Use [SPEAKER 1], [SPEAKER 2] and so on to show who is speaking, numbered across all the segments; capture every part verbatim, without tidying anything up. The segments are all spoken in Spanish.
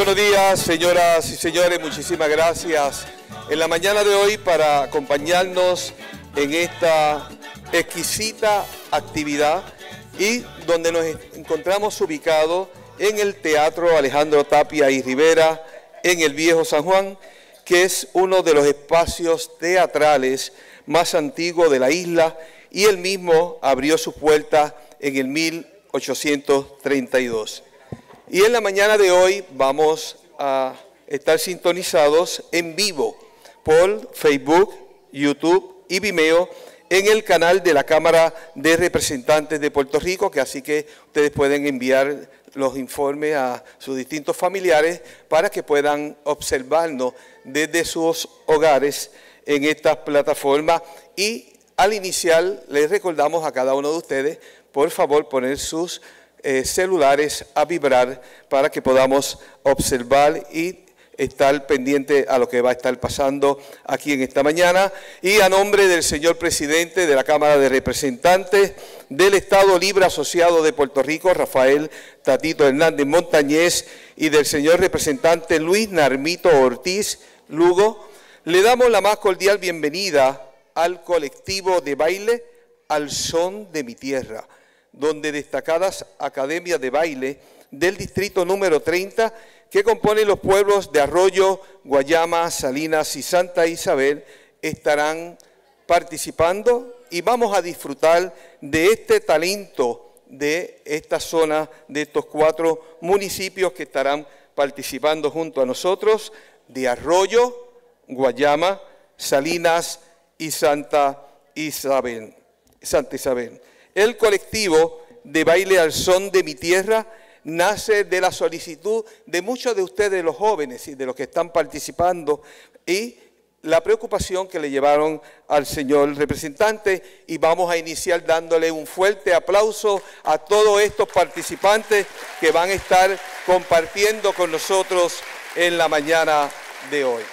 [SPEAKER 1] buenos días, señoras y señores, muchísimas gracias en la mañana de hoy para acompañarnos en esta exquisita actividad y donde nos encontramos ubicados en el Teatro Alejandro Tapia y Rivera en el Viejo San Juan, que es uno de los espacios teatrales más antiguos de la isla, y él mismo abrió sus puertas en el mil ochocientos treinta y dos. Y en la mañana de hoy vamos a estar sintonizados en vivo por Facebook, YouTube y Vimeo en el canal de la Cámara de Representantes de Puerto Rico, que así que ustedes pueden enviar los informes a sus distintos familiares para que puedan observarnos desde sus hogares en estas plataformas. Y al iniciar les recordamos a cada uno de ustedes, por favor, poner sus eh, celulares a vibrar para que podamos observar y estar pendiente a lo que va a estar pasando aquí en esta mañana. Y a nombre del señor presidente de la Cámara de Representantes del Estado Libre Asociado de Puerto Rico, Rafael Tatito Hernández Montañez, y del señor representante Luis Narmito Ortiz Lugo, le damos la más cordial bienvenida al colectivo de baile Al Son de Mi Tierra, donde destacadas academias de baile del distrito número treinta, que componen los pueblos de Arroyo, Guayama, Salinas y Santa Isabel, estarán participando y vamos a disfrutar de este talento de esta zona, de estos cuatro municipios que estarán participando junto a nosotros, de Arroyo, Guayama, Salinas y Santa Isabel. Santa Isabel. El colectivo de baile Al Son de Mi Tierra nace de la solicitud de muchos de ustedes, los jóvenes y de los que están participando, y la preocupación que le llevaron al señor representante, y vamos a iniciar dándole un fuerte aplauso a todos estos participantes que van a estar compartiendo con nosotros en la mañana de hoy.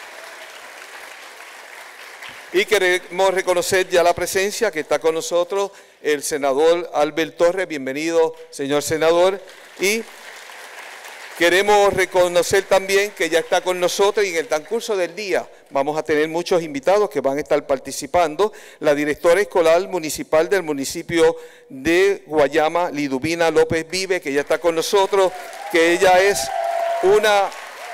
[SPEAKER 1] Y queremos reconocer ya la presencia que está con nosotros el senador Albert Torres. Bienvenido, señor senador. Y queremos reconocer también que ya está con nosotros, y en el transcurso del día vamos a tener muchos invitados que van a estar participando, la directora escolar municipal del municipio de Guayama, Liduvina López Vive, que ya está con nosotros, que ella es una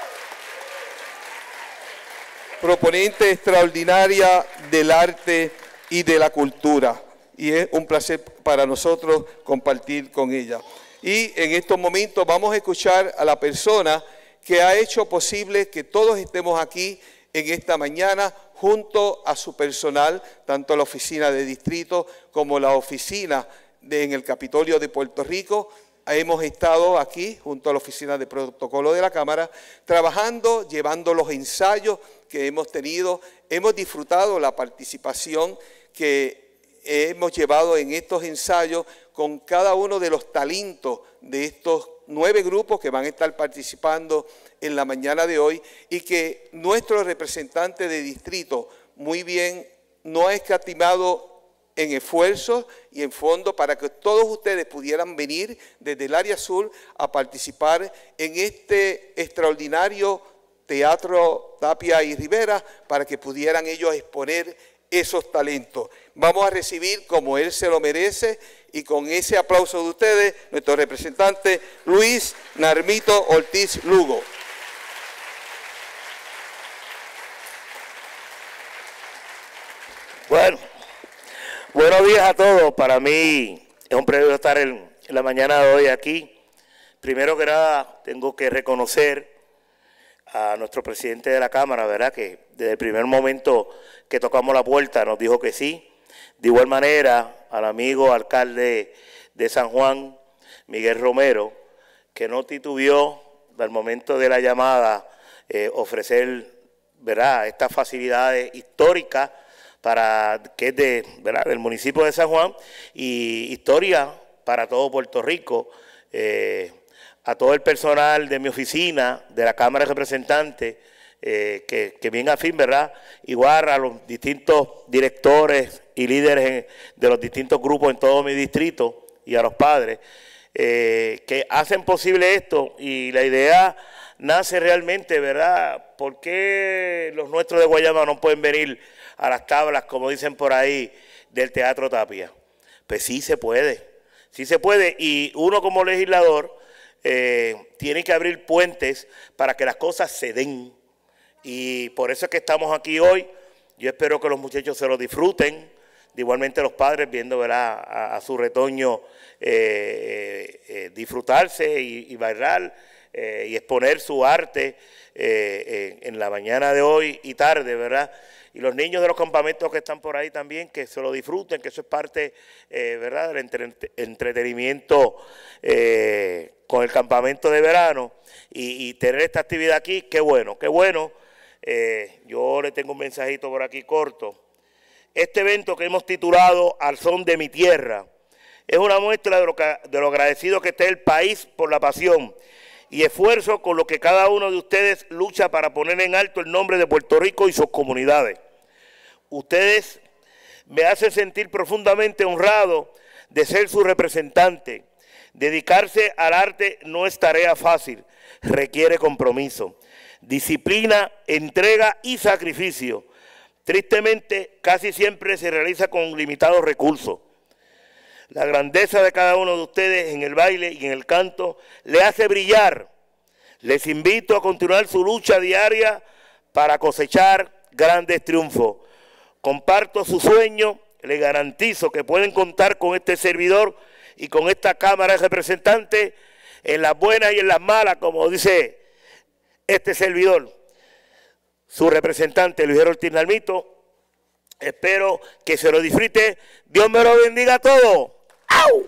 [SPEAKER 1] proponente extraordinaria del arte y de la cultura, y es un placer para nosotros compartir con ella. Y en estos momentos vamos a escuchar a la persona que ha hecho posible que todos estemos aquí en esta mañana junto a su personal, tanto la oficina de distrito como la oficina de, en el Capitolio de Puerto Rico. Hemos estado aquí junto a la oficina de protocolo de la Cámara, trabajando, llevando los ensayos que hemos tenido. Hemos disfrutado la participación que hemos llevado en estos ensayos con cada uno de los talentos de estos nueve grupos que van a estar participando en la mañana de hoy, y que nuestro representante de distrito muy bien no ha escatimado en esfuerzos y en fondos para que todos ustedes pudieran venir desde el área sur a participar en este extraordinario Teatro Tapia y Rivera, para que pudieran ellos exponer esos talentos. Vamos a recibir, como él se lo merece, y con ese aplauso de ustedes, nuestro representante Luis Narmito Ortiz Lugo.
[SPEAKER 2] Bueno, buenos días a todos. Para mí es un privilegio estar en, en la mañana de hoy aquí. Primero que nada, tengo que reconocer a nuestro presidente de la Cámara, ¿verdad?, que desde el primer momento que tocamos la puerta nos dijo que sí. De igual manera, al amigo alcalde de San Juan, Miguel Romero, que no titubeó al momento de la llamada eh, ofrecer, ¿verdad?, estas facilidades históricas para que es de, ¿verdad?, del municipio de San Juan, y historia para todo Puerto Rico. Eh, a todo el personal de mi oficina, de la Cámara de Representantes, eh, que, que bien afín, ¿verdad? Igual a los distintos directores y líderes en, de los distintos grupos en todo mi distrito, y a los padres, eh, que hacen posible esto. Y la idea nace realmente, ¿verdad? ¿Por qué los nuestros de Guayama no pueden venir a las tablas, como dicen por ahí, del Teatro Tapia? Pues sí se puede, sí se puede, y uno como legislador eh, tiene que abrir puentes para que las cosas se den, y por eso es que estamos aquí hoy. Yo espero que los muchachos se lo disfruten, de igualmente los padres viendo, ¿verdad?, a, a su retoño eh, eh, disfrutarse y, y bailar eh, y exponer su arte eh, en, en la mañana de hoy y tarde, ¿verdad? Y los niños de los campamentos que están por ahí también, que se lo disfruten, que eso es parte, eh, ¿verdad?, del entre, entretenimiento eh, con el campamento de verano, y, y tener esta actividad aquí, qué bueno, qué bueno. Eh, yo le tengo un mensajito por aquí corto. Este evento que hemos titulado Al Son de mi Tierra es una muestra de lo, que, de lo agradecido que está el país por la pasión y esfuerzo con lo que cada uno de ustedes lucha para poner en alto el nombre de Puerto Rico y sus comunidades. Ustedes me hacen sentir profundamente honrado de ser su representante. Dedicarse al arte no es tarea fácil, requiere compromiso, disciplina, entrega y sacrificio. Tristemente, casi siempre se realiza con limitados recursos. La grandeza de cada uno de ustedes en el baile y en el canto le hace brillar. Les invito a continuar su lucha diaria para cosechar grandes triunfos. Comparto su sueño, les garantizo que pueden contar con este servidor y con esta Cámara de Representantes en las buenas y en las malas, como dice este servidor. Su representante, Luis Ortiz Nalmito. Espero que se lo disfrute. Dios me lo bendiga a todos. ¡Au!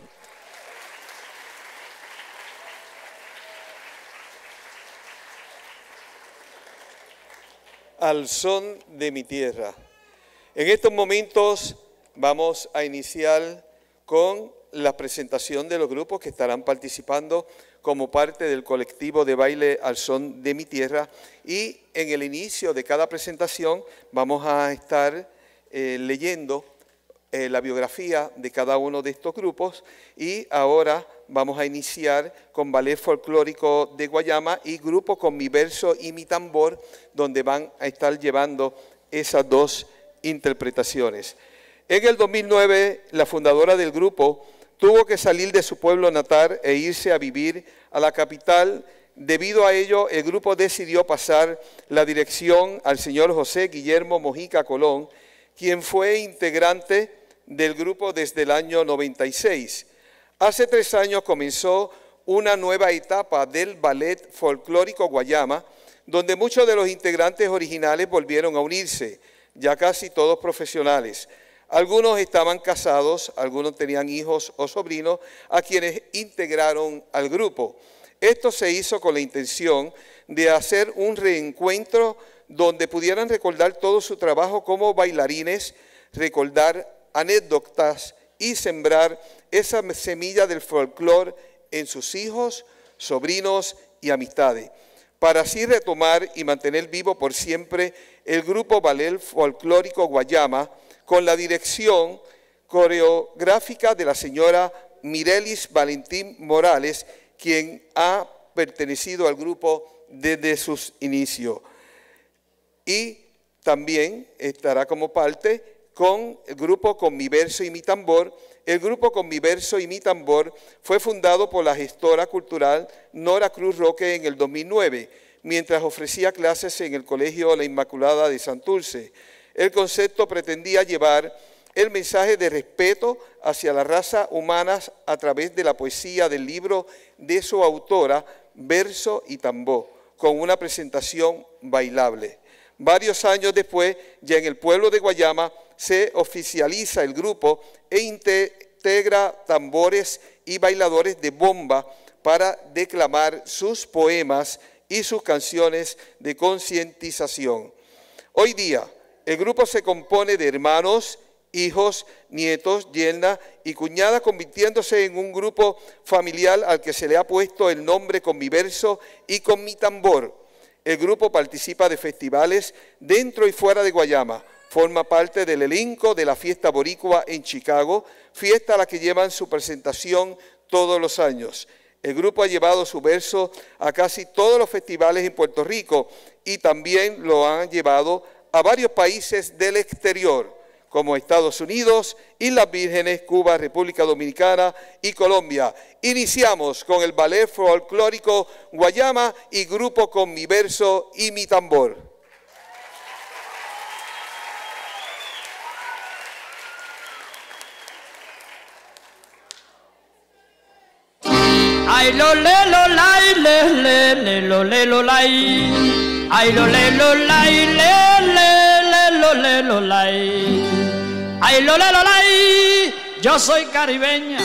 [SPEAKER 1] Al son de mi tierra. En estos momentos vamos a iniciar con la presentación de los grupos que estarán participando como parte del colectivo de baile Al Son de mi Tierra, y en el inicio de cada presentación vamos a estar eh, leyendo eh, la biografía de cada uno de estos grupos, y ahora vamos a iniciar con Ballet Folclórico de Guayama y Grupo con mi verso y mi tambor, donde van a estar llevando esas dos interpretaciones. En el dos mil nueve, la fundadora del grupo tuvo que salir de su pueblo natal e irse a vivir a la capital. Debido a ello, el grupo decidió pasar la dirección al señor José Guillermo Mojica Colón, quien fue integrante del grupo desde el año noventa y seis. Hace tres años comenzó una nueva etapa del Ballet Folclórico Guayama, donde muchos de los integrantes originales volvieron a unirse, ya casi todos profesionales. Algunos estaban casados, algunos tenían hijos o sobrinos a quienes integraron al grupo. Esto se hizo con la intención de hacer un reencuentro donde pudieran recordar todo su trabajo como bailarines, recordar anécdotas y sembrar esa semilla del folclore en sus hijos, sobrinos y amistades, para así retomar y mantener vivo por siempre el grupo Ballet Folclórico Guayama, con la dirección coreográfica de la señora Mirelis Valentín Morales, quien ha pertenecido al grupo desde sus inicios. Y también estará como parte con el grupo Con mi verso y mi tambor. El grupo Con mi verso y mi tambor fue fundado por la gestora cultural Nora Cruz Roque en el dos mil nueve, mientras ofrecía clases en el Colegio La Inmaculada de Santurce. El concepto pretendía llevar el mensaje de respeto hacia la raza humana a través de la poesía del libro de su autora, Verso y Tambor, con una presentación bailable. Varios años después, ya en el pueblo de Guayama, se oficializa el grupo e integra tambores y bailadores de bomba para declamar sus poemas y sus canciones de concientización. Hoy día, el grupo se compone de hermanos, hijos, nietos, yernas y cuñadas, convirtiéndose en un grupo familiar al que se le ha puesto el nombre Con mi verso y con mi tambor. El grupo participa de festivales dentro y fuera de Guayama, forma parte del elenco de la Fiesta Boricua en Chicago, fiesta a la que llevan su presentación todos los años. El grupo ha llevado su verso a casi todos los festivales en Puerto Rico y también lo han llevado a varios países del exterior, como Estados Unidos, Islas Vírgenes, Cuba, República Dominicana y Colombia. Iniciamos con el ballet folclórico Guayama y grupo con mi verso y mi tambor.
[SPEAKER 3] Ay lo le lo lai le le le lo le lo lai. Ay lo le lo lai le le le lo le lo lai. Ay lo le lo lai. Yo soy caribeña.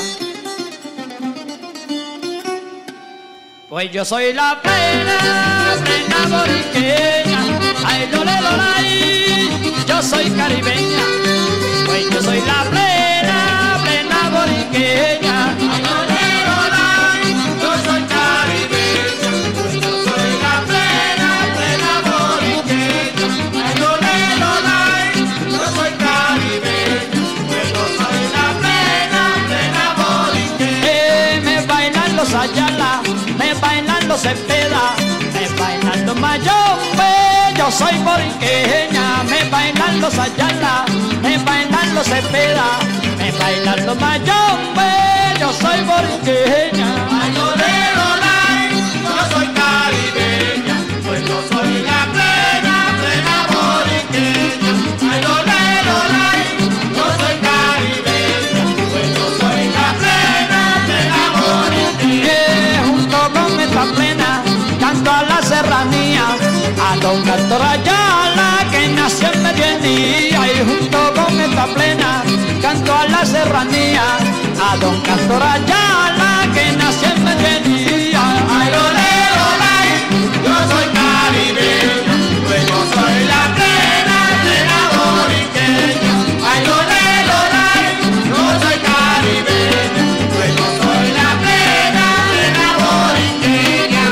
[SPEAKER 3] Pues yo soy la plena, plena boriqueña. Ay lo le lo lai. Yo soy caribeña. Pues yo soy la plena, plena boriqueña. Ay lo le Ayala, me bailan los Cepeda, me bailan los Mayombe, yo soy boriqueña, me bailan los Ayala, me bailan los Cepeda, me bailan los Mayombe, yo soy boriqueña. Ay, lo de lo yo soy caribeña, pues yo soy la plena, plena boriqueña. Ay, lo de lo yo soy caribeña, pues yo soy la plena, plena boriqueña. Junto con esta plena canto a la serranía, a don Cantor Ayala que nació en mediodía. Y junto con esta plena canto a la serranía, a don Cantor Ayala que nació en mediodía. Ay, lo le, lo le, yo soy caribeña, pues yo soy la plena, plena boriqueña. Ay, lo le, lo le, yo soy caribeña, pues yo soy la plena, plena boriqueña.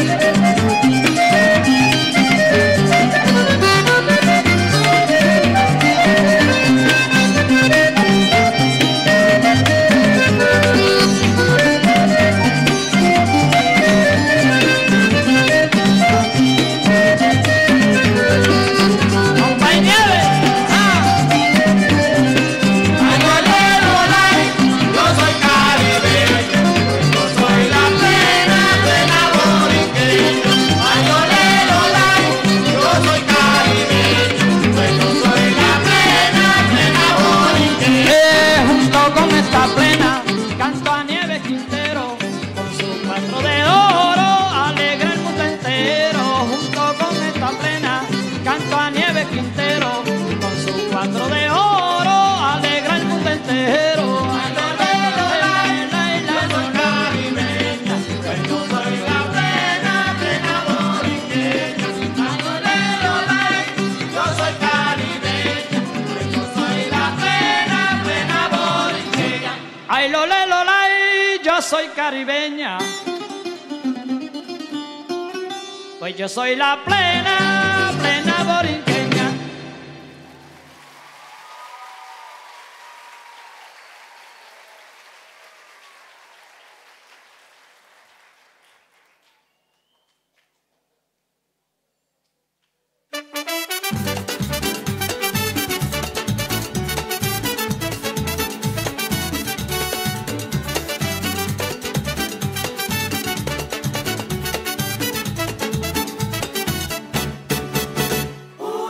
[SPEAKER 3] Ay, lo le, lo lai, yo soy caribeña, pues yo soy la plena, plena boriqueña.
[SPEAKER 4] Ooh.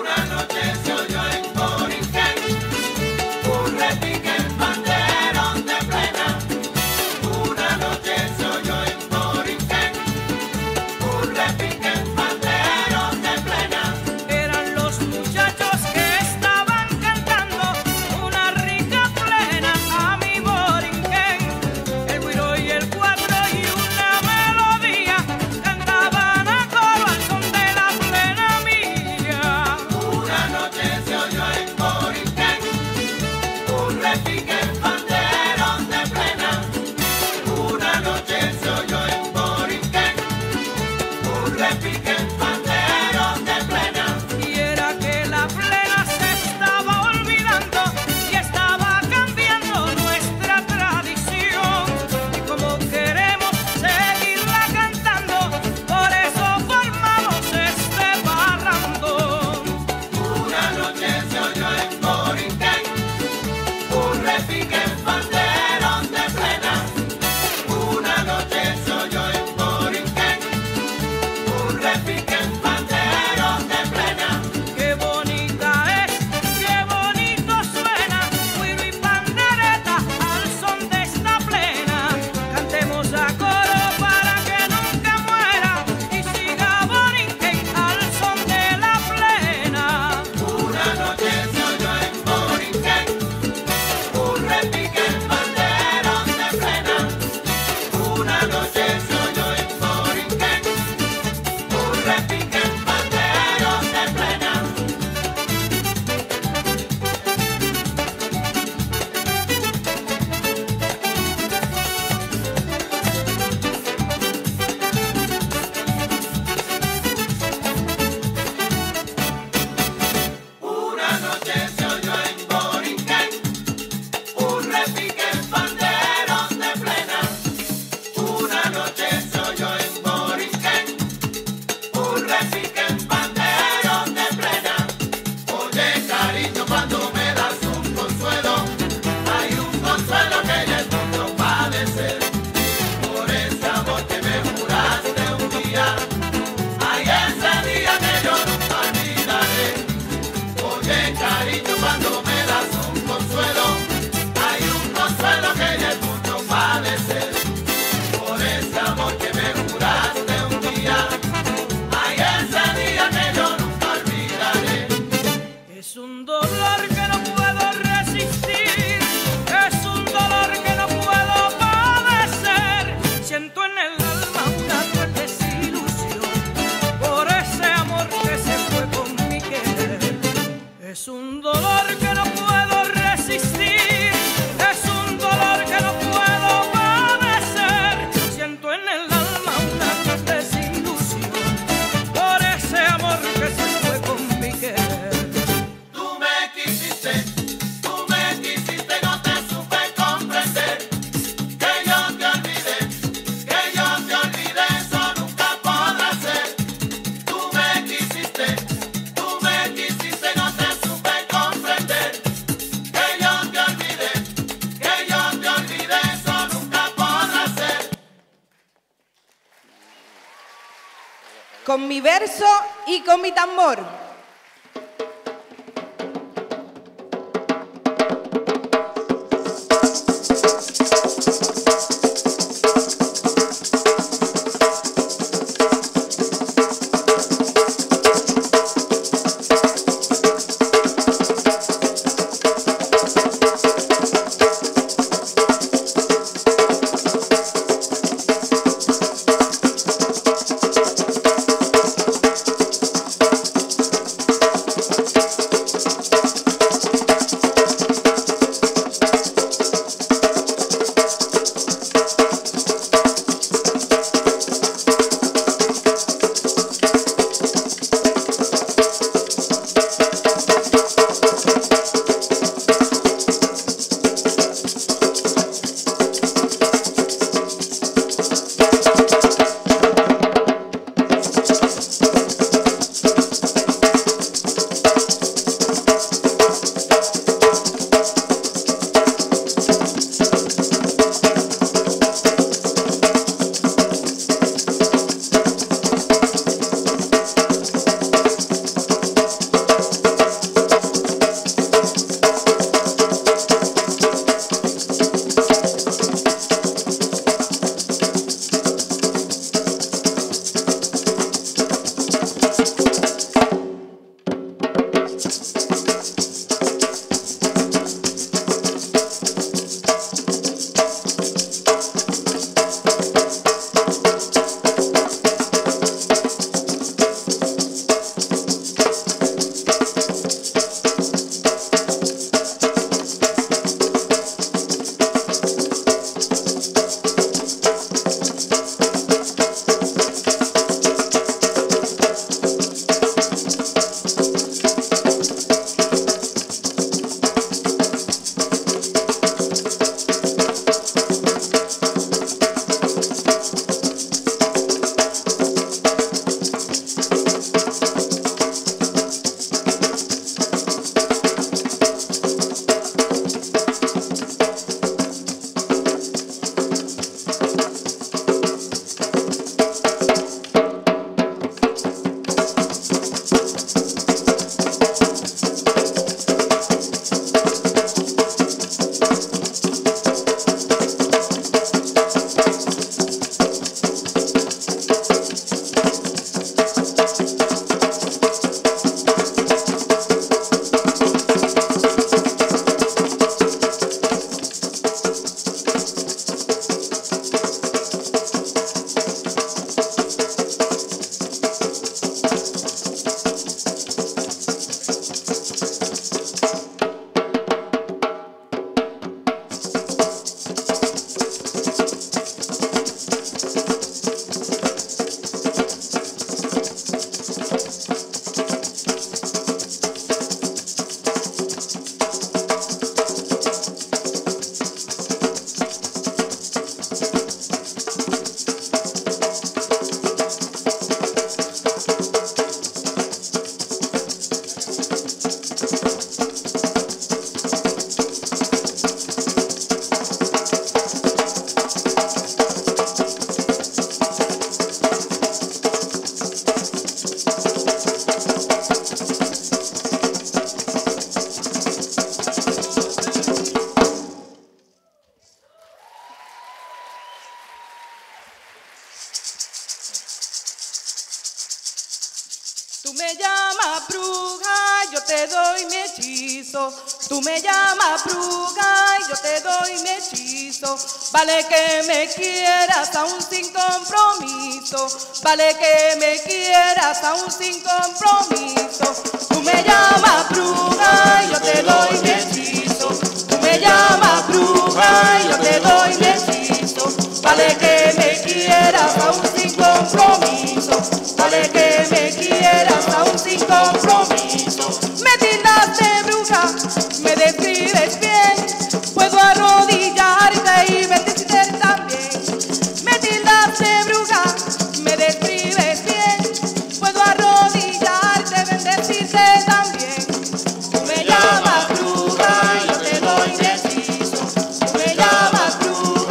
[SPEAKER 4] con mi verso y con mi tambor. Tú me llamas bruja, yo te doy mi hechizo. Tú me llamas bruja y yo te doy mi hechizo. Vale que me quieras aún sin compromiso. Vale que me quieras aún sin compromiso. Tú me llamas bruja y yo te doy mi hechizo. Tú me llamas bruja y yo te doy mi hechizo. Vale que me quieras aún sin compromiso. Vale que me quieras aún sin compromiso. Me tildaste bruja, me describes bien. Puedo arrodillarte y bendecirte también. Me tildaste bruja, me describes bien. Puedo arrodillarte, bendecirte también. Tú me llamas bruja y yo te doy mi hechizo. Tú me llamas bruja.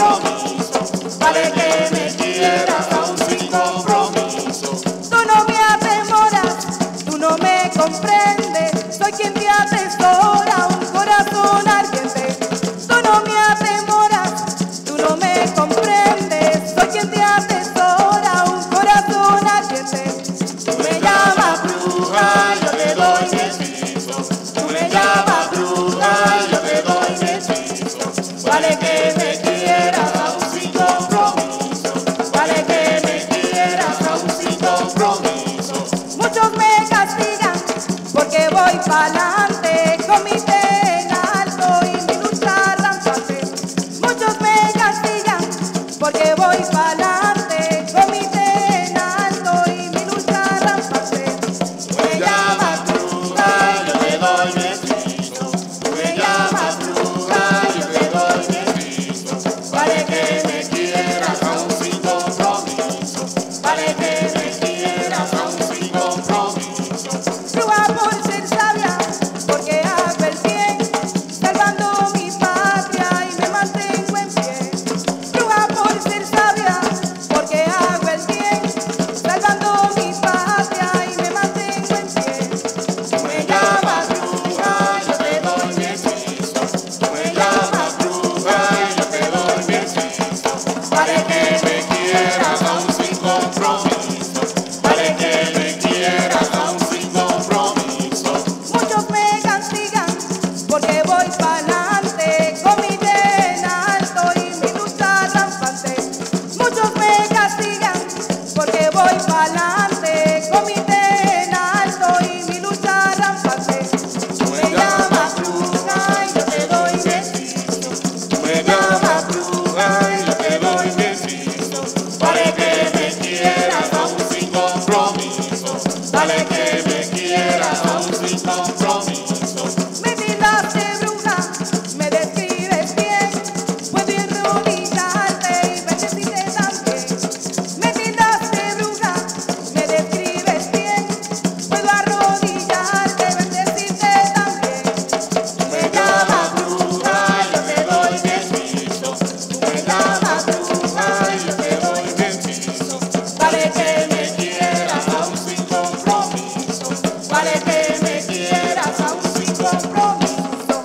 [SPEAKER 4] compromiso. Vale que me quieras aún sin compromiso. Tú no me atemoras, tú no me comprendes. Soy quien te atesora un corazón ardiente. Tú no me atemoras, tú no me comprendes. Soy quien te atesora un corazón ardiente. Tú me llamas bruja, yo te doy mi hechizo. Tú me llamas bruja, yo te doy mi hechizo. Vale que me quieras aún sin compromiso. Vale que me quieras aún sin compromiso. Muchos me castigan porque voy pa'lante con mi pena alto y mi lucha rampante. Muchos me castigan porque voy pa'lante con mi pena alto y mi lucha rampante. Tú me llamas bruja, yo te doy mi hechizo. Tú me llamas bruja, yo te doy mi hechizo. Vale que me quieras aún sin compromiso. Vale que me quieras aún sin compromiso. Bruja por ser sabia, porque hago el bien, salvando mi patria y me mantengo en pie. Bruja por ser sabia, porque hago el bien, salvando mi patria y me mantengo en pie. Tú me llamas bruja, yo te doy mi hechizo. Tú me llamas bruja, yo te doy mi hechizo. Vale que me quieras aún sin compromiso. Vale que me quieras aún sin compromiso. Muchos me castigan porque voy pa'lante con mi pena alto y mi lucha rampante. Muchos me castigan porque voy pa'lante con mi pena alto y mi lucha rampante. Tú me llamas bruja y yo te doy mi hechizo. Tú me llamas bruja y yo te doy mi hechizo. Vale que me quieras aún sin compromiso. Vale que me quieras aún sin compromiso. Me tildaste bruja, me describes bien. Puedo arrodillarte y bendecirte también. Me tildaste bruja, me describes bien. Puedo arrodillarte y bendecirte también. Tú me llamas bruja, yo te doy mi hechizo. Tú me llamas bruja, yo te doy mi hechizo. Vale que me quieras aún sin compromiso. Vale que me quieras aún sin compromiso.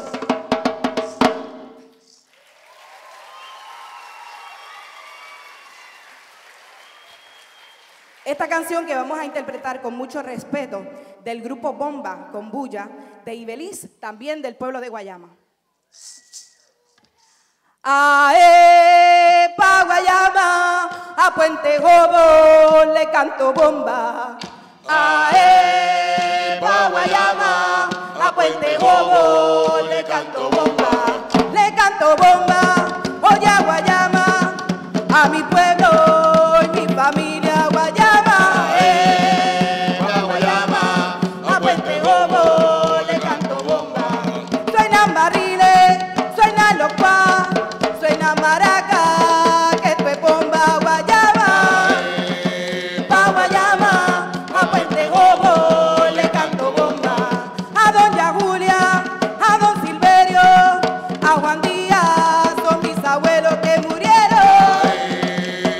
[SPEAKER 4] Esta canción que vamos a interpretar con mucho respeto del grupo Bomba con Bulla de Ibeliz, también del pueblo de Guayama. Ae, pa' Guayama, a Puente Gobo le canto bomba. Ae, pa' Guayama, a Puente Gobo le canto bomba. Le canto bomba, oye a Guayama, a mi pueblo y mi familia Guayama. Ae, pa' Guayama, a Puente Gobo le canto bomba. Suenan barriles, suenan los pa, suena maraca, que esto es bomba Guayama. Pa' Guayama, a Puente Gobo le canto bomba. A doña Julia, a don Silverio, a Juan Díaz, son mis abuelos que murieron.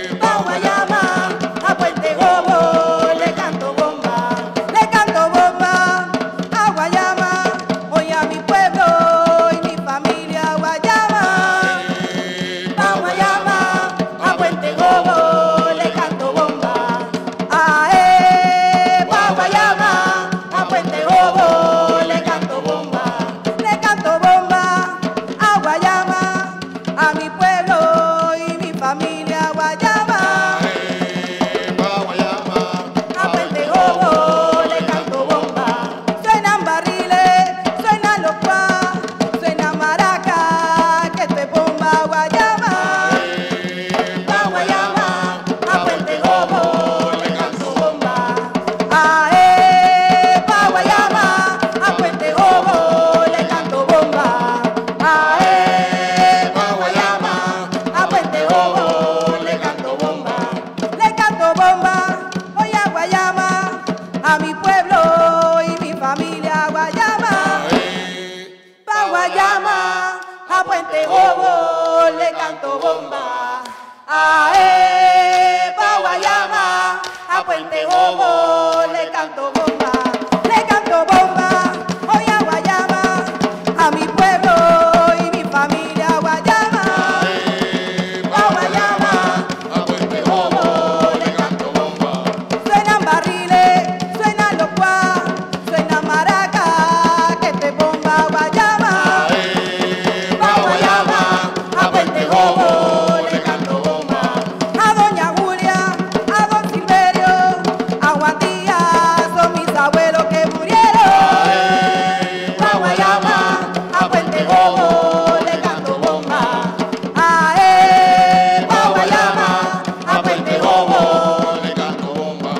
[SPEAKER 4] Ae, pa' Guayama, a Puente Jobo le canto bomba, le canto bomba, hoy a Guayama, a mi pueblo y mi familia Guayama.
[SPEAKER 5] Ae, pa' Guayama, a Puente Jobo le canto bomba.
[SPEAKER 4] Suenan barriles, suenan los cuas, suenan maracas, que te bomba Guayama.
[SPEAKER 5] Ae, pa' Guayama, a Puente Jobo le canto bomba.
[SPEAKER 4] A doña Julia, a don Silverio, a Juan Díaz, son mis abuelos que murieron.
[SPEAKER 5] Ae, pa' Guayama, a Puente Jobo le canto bomba.
[SPEAKER 4] Ae, pa' Guayama,
[SPEAKER 5] A Puente Jobo le canto bomba.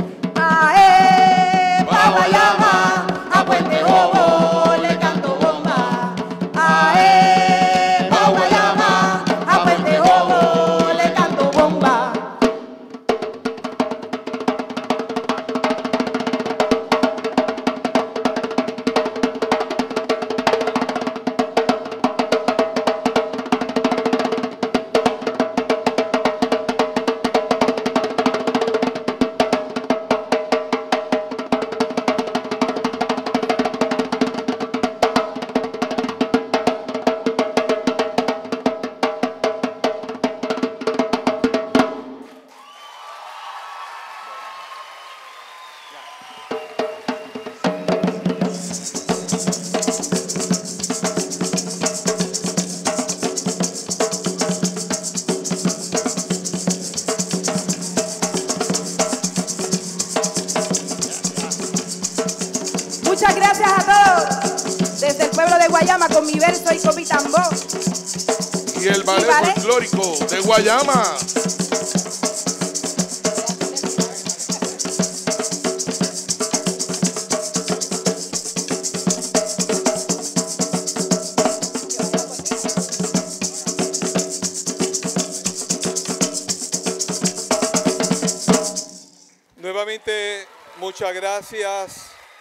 [SPEAKER 4] ae, pa' Guayama, a Puente Jobo le canto bomba. Ae, pa' Guayama, a Puente Jobo le canto bomba. Muchas gracias a todos desde el pueblo de Guayama con mi verso y con mi tambor.
[SPEAKER 5] Y el ballet
[SPEAKER 4] ballet.
[SPEAKER 5] folclórico de Guayama.
[SPEAKER 1] Nuevamente, muchas gracias.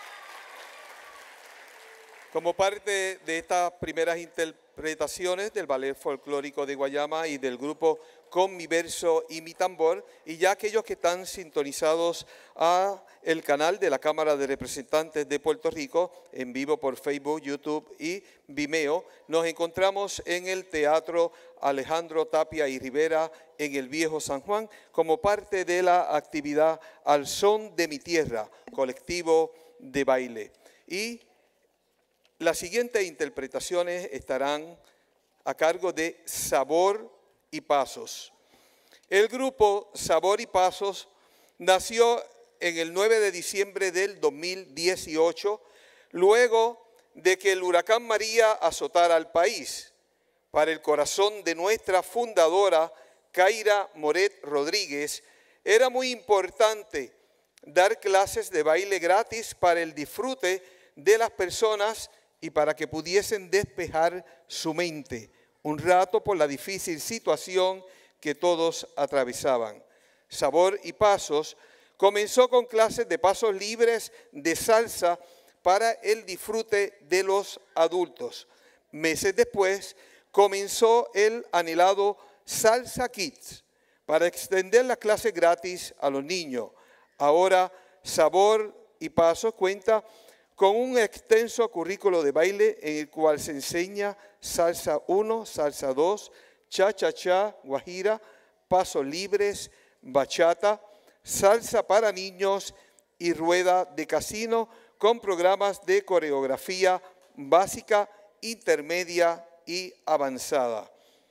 [SPEAKER 1] Como parte de estas primeras interpretaciones del Ballet Folclórico de Guayama y del grupo Con mi verso y mi tambor, y ya aquellos que están sintonizados a el canal de la Cámara de Representantes de Puerto Rico, en vivo por Facebook, YouTube y Vimeo, nos encontramos en el Teatro Alejandro Tapia y Rivera en el Viejo San Juan, como parte de la actividad Al Son de mi Tierra, colectivo de baile. Y las siguientes interpretaciones estarán a cargo de Sabor y Pasos. El grupo Sabor y Pasos nació en el nueve de diciembre del dos mil dieciocho, luego de que el huracán María azotara al país. Para el corazón de nuestra fundadora, Kaira Moret Rodríguez, era muy importante dar clases de baile gratis para el disfrute de las personas y para que pudiesen despejar su mente un rato por la difícil situación que todos atravesaban. Sabor y Pasos comenzó con clases de pasos libres de salsa para el disfrute de los adultos. Meses después comenzó el anhelado Salsa Kids para extender las clases gratis a los niños. Ahora Sabor y Pasos cuenta con un extenso currículo de baile en el cual se enseña salsa uno, salsa dos, cha-cha-cha, guajira, pasos libres, bachata, salsa para niños y rueda de casino con programas de coreografía básica, intermedia y avanzada.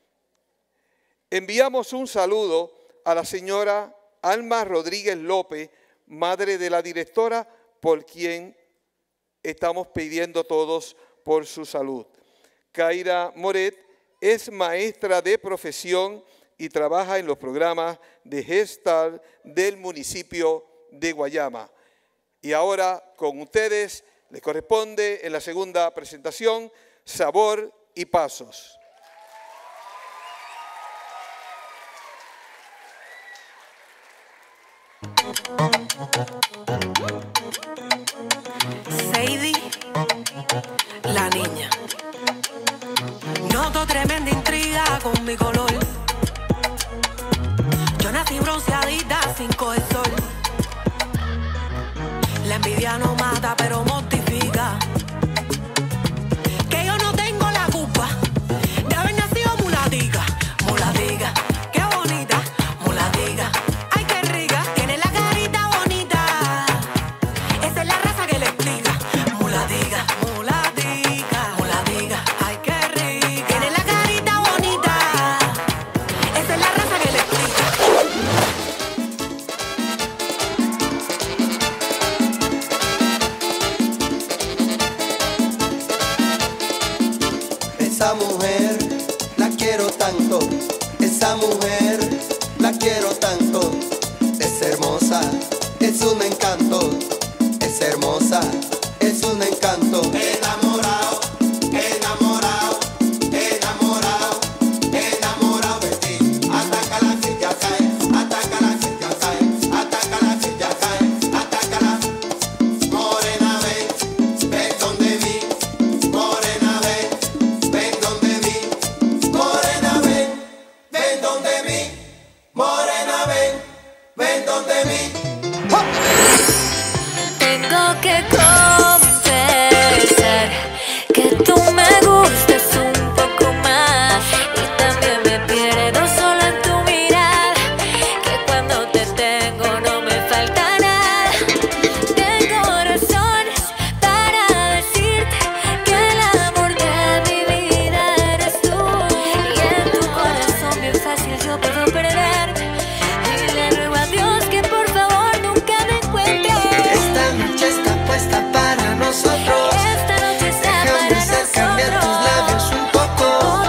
[SPEAKER 1] Enviamos un saludo a la señora Alma Rodríguez López, madre de la directora, por quien estamos pidiendo todos por su salud. Kaira Moret es maestra de profesión y trabaja en los programas de Gestal del municipio de Guayama. Y ahora con ustedes les corresponde en la segunda presentación Sabor y Pasos.
[SPEAKER 6] Sadie, la niña. Noto tremenda intriga con mi color. así bronceadita, cinco de sol. La envidia no mata, pero mortifica. Que yo no tengo la culpa de haber nacido mulatica, mulatica, qué bonita, mulatica. Ay, qué rica, tiene la carita bonita. Esa es la raza que le explica. Mulatica, mulatica, mulatica. Ay, qué rica, tiene la carita bonita. Esa es la raza que le explica.
[SPEAKER 7] Esa mujer la quiero tanto, esa mujer la quiero tanto. Es hermosa, es un encanto, es hermosa, es un encanto. Enamorado, enamorado, enamorado, enamorado de ti. Atácala si ya cae, atácala si ya cae, atácala si ya cae, atácala. Morena ven, ven donde mí, morena ven, ven donde mí, morena ven, ven donde mí, morena ven, ven donde mí.
[SPEAKER 8] Tengo que confesar que tú me gustas un poco más y también me pierdo solo en tu mirada, que cuando te tengo no me falta nada. Tengo razones para decirte que el amor de mi vida eres tú, y en tu corazón bien fácil yo puedo perderme, y le ruego a Dios que por favor nunca me encuentre.
[SPEAKER 7] Esta noche está puesta para nosotros.
[SPEAKER 8] Esta noche está
[SPEAKER 7] Déjame
[SPEAKER 8] para
[SPEAKER 7] hacer cambiar tus labios un poco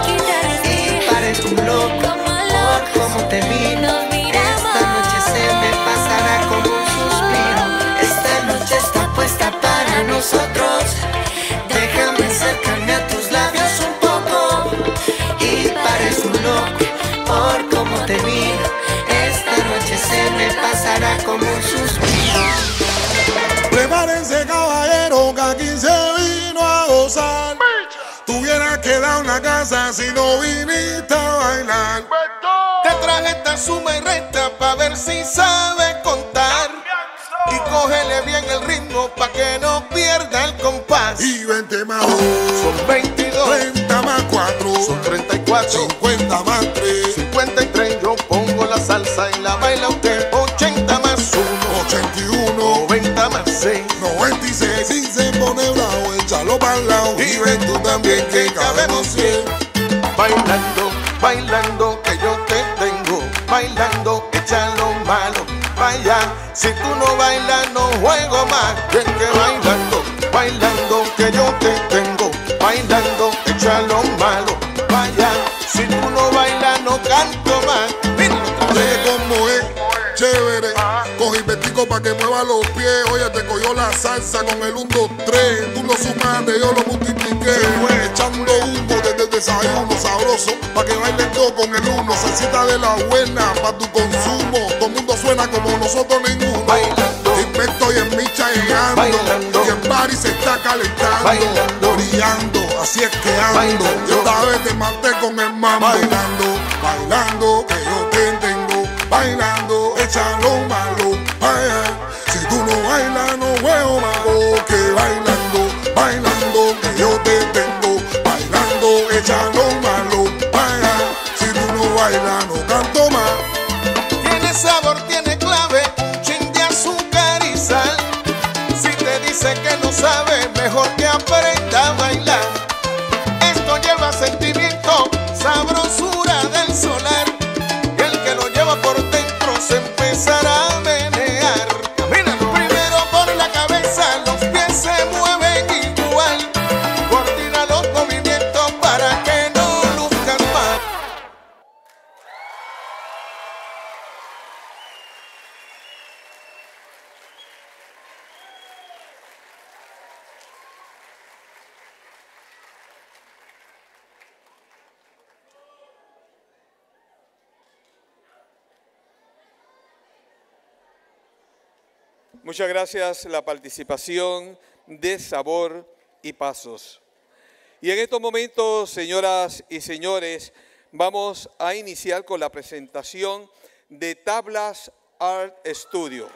[SPEAKER 7] y pares un loco por cómo te miro. Esta noche se me pasará como un suspiro. Esta noche está puesta para nosotros. Déjame hacer cambiar tus labios un poco y pares un loco por cómo te miro. Esta noche se me pasará como un suspiro.
[SPEAKER 9] Prepárense, caballero, que aquí se vino a gozar. Tú hubieras quedado en la casa si no viniste a bailar.
[SPEAKER 10] Te traje esta suma y resta pa' ver si sabes contar. Y cógele bien el ritmo pa' que no pierda el compás.
[SPEAKER 9] Y veinte más dos,
[SPEAKER 10] Son veintidós,
[SPEAKER 9] treinta más cuatro,
[SPEAKER 10] son treinta y cuatro,
[SPEAKER 9] cincuenta más tres,
[SPEAKER 10] cincuenta y tres. Yo pongo la salsa y la baila usted. ochenta más uno,
[SPEAKER 9] ochenta y uno,
[SPEAKER 10] noventa más seis.
[SPEAKER 9] noventa y seis. Si se pone bravo, échalo para el lado. Y ven tú también que cabemos cien.
[SPEAKER 10] Bailando, bailando que yo te tengo. Bailando, echa lo malo. Vaya, si tú no bailas no juego más. Ven que bailando, bailando que yo te tengo. Bailando, echa lo malo. Vaya, si tú no bailas no canto más. Mira otra
[SPEAKER 9] Oye,
[SPEAKER 10] vez.
[SPEAKER 9] como es chévere, cogí vestico pa' que mueva los pies. Oye, te cogió la salsa con el uno, dos, tres. Tú lo sumaste, yo lo multipliqué. Fue echando humo desde el desayuno sabroso, pa' que bailes todo con el uno. Salsita de la buena, pa' tu consumo. Todo el mundo suena como nosotros ninguno.
[SPEAKER 10] Bailando,
[SPEAKER 9] Invento y en micha llegando,
[SPEAKER 10] Bailando.
[SPEAKER 9] y en party se está calentando,
[SPEAKER 10] Bailando.
[SPEAKER 9] brillando, así es que ando.
[SPEAKER 10] Bailando.
[SPEAKER 9] Y esta vez te maté con el mambo. Bailando, bailando, que yo te tengo. Bailando, echa lo malo. Vaya, si tú no bailas, no juego malo. Que bailando, bailando, que yo te tengo. Bailando, echa lo malo. Vaya, si tú no bailas, no canto más.
[SPEAKER 10] tiene sabor, tiene clave, un chin de azúcar y sal. Si te dice que no sabe, mejor que aprenda a bailar. Esto lleva sentimiento, sabrosura del solar. Y el que lo lleva por dentro se empezará a menear. Camina primero por la cabeza, los pies se mueven igual. Coordina los movimientos para que no luzcan mal.
[SPEAKER 1] Muchas gracias la participación de Sabor y Pasos. Y en estos momentos, señoras y señores, vamos a iniciar con la presentación de Tablas Art Studio.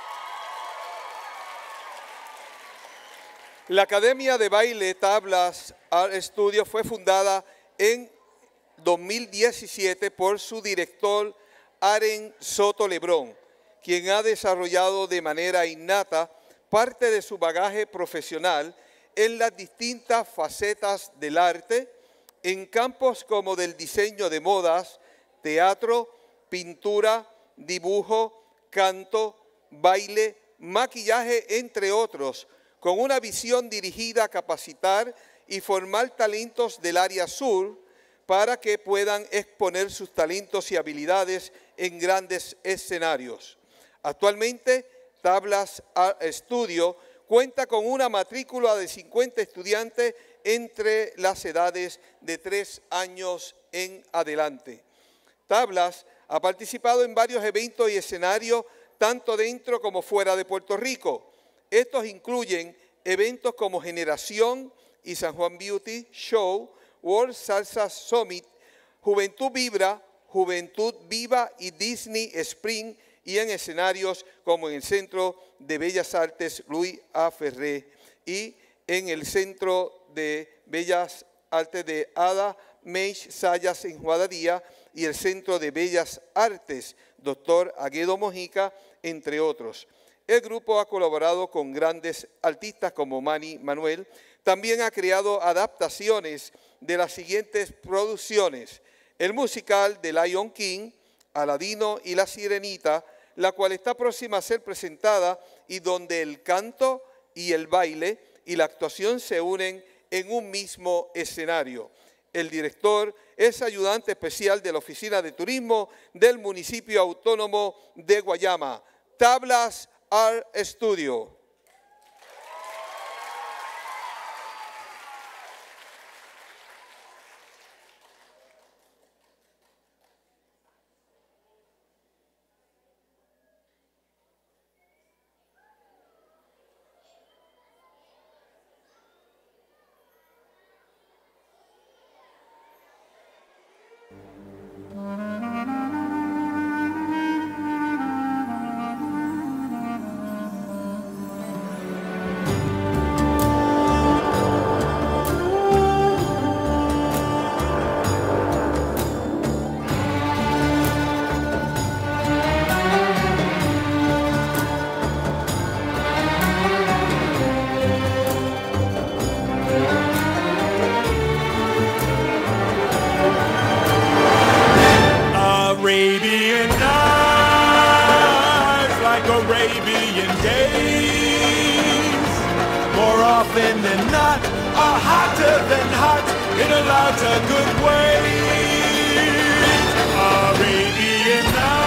[SPEAKER 1] La Academia de Baile Tablas Art Studio fue fundada en dos mil diecisiete por su director Aren Soto Lebrón, quien ha desarrollado de manera innata parte de su bagaje profesional en las distintas facetas del arte, en campos como del diseño de modas, teatro, pintura, dibujo, canto, baile, maquillaje, entre otros, con una visión dirigida a capacitar y formar talentos del área sur para que puedan exponer sus talentos y habilidades en grandes escenarios. Actualmente, Tablas Art Studio cuenta con una matrícula de cincuenta estudiantes entre las edades de tres años en adelante. Tablas ha participado en varios eventos y escenarios, tanto dentro como fuera de Puerto Rico. Estos incluyen eventos como Generación y San Juan Beauty Show, World Salsa Summit, Juventud Vibra, Juventud Viva y Disney Spring, y en escenarios como en el Centro de Bellas Artes Luis A. Ferré y en el Centro de Bellas Artes de Ada Meich Sayas en Juadadía y el Centro de Bellas Artes Doctor Aguedo Mojica, entre otros. El grupo ha colaborado con grandes artistas como Manny Manuel. También ha creado adaptaciones de las siguientes producciones: el musical de Lion King, Aladino y La Sirenita, la cual está próxima a ser presentada y donde el canto y el baile y la actuación se unen en un mismo escenario. El director es ayudante especial de la Oficina de Turismo del Municipio Autónomo de Guayama. Tablas Art Studio.
[SPEAKER 11] Arabian nights, like Arabian days, more often than not, are hotter than hot in a lot of good ways. Arabian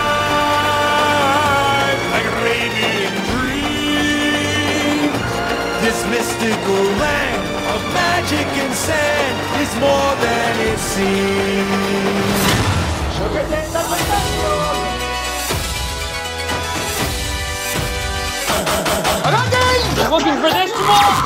[SPEAKER 11] nights, like Arabian dreams, this mystical land of magic and sand is more than it seems.
[SPEAKER 3] I'm looking for this tomorrow.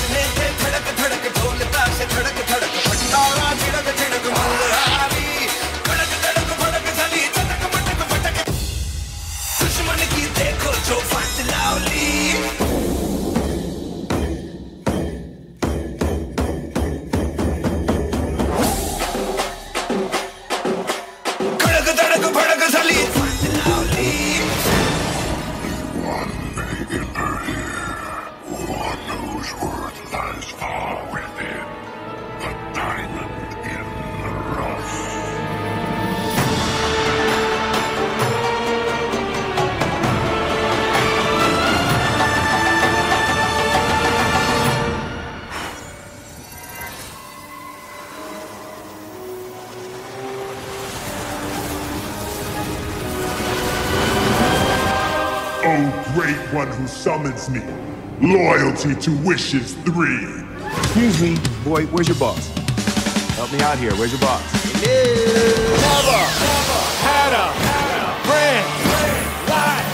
[SPEAKER 12] Great one who summons me. Loyalty to wishes three.
[SPEAKER 13] Excuse me, boy, where's your boss? Help me out here, where's your boss?
[SPEAKER 11] Never, never had a friend like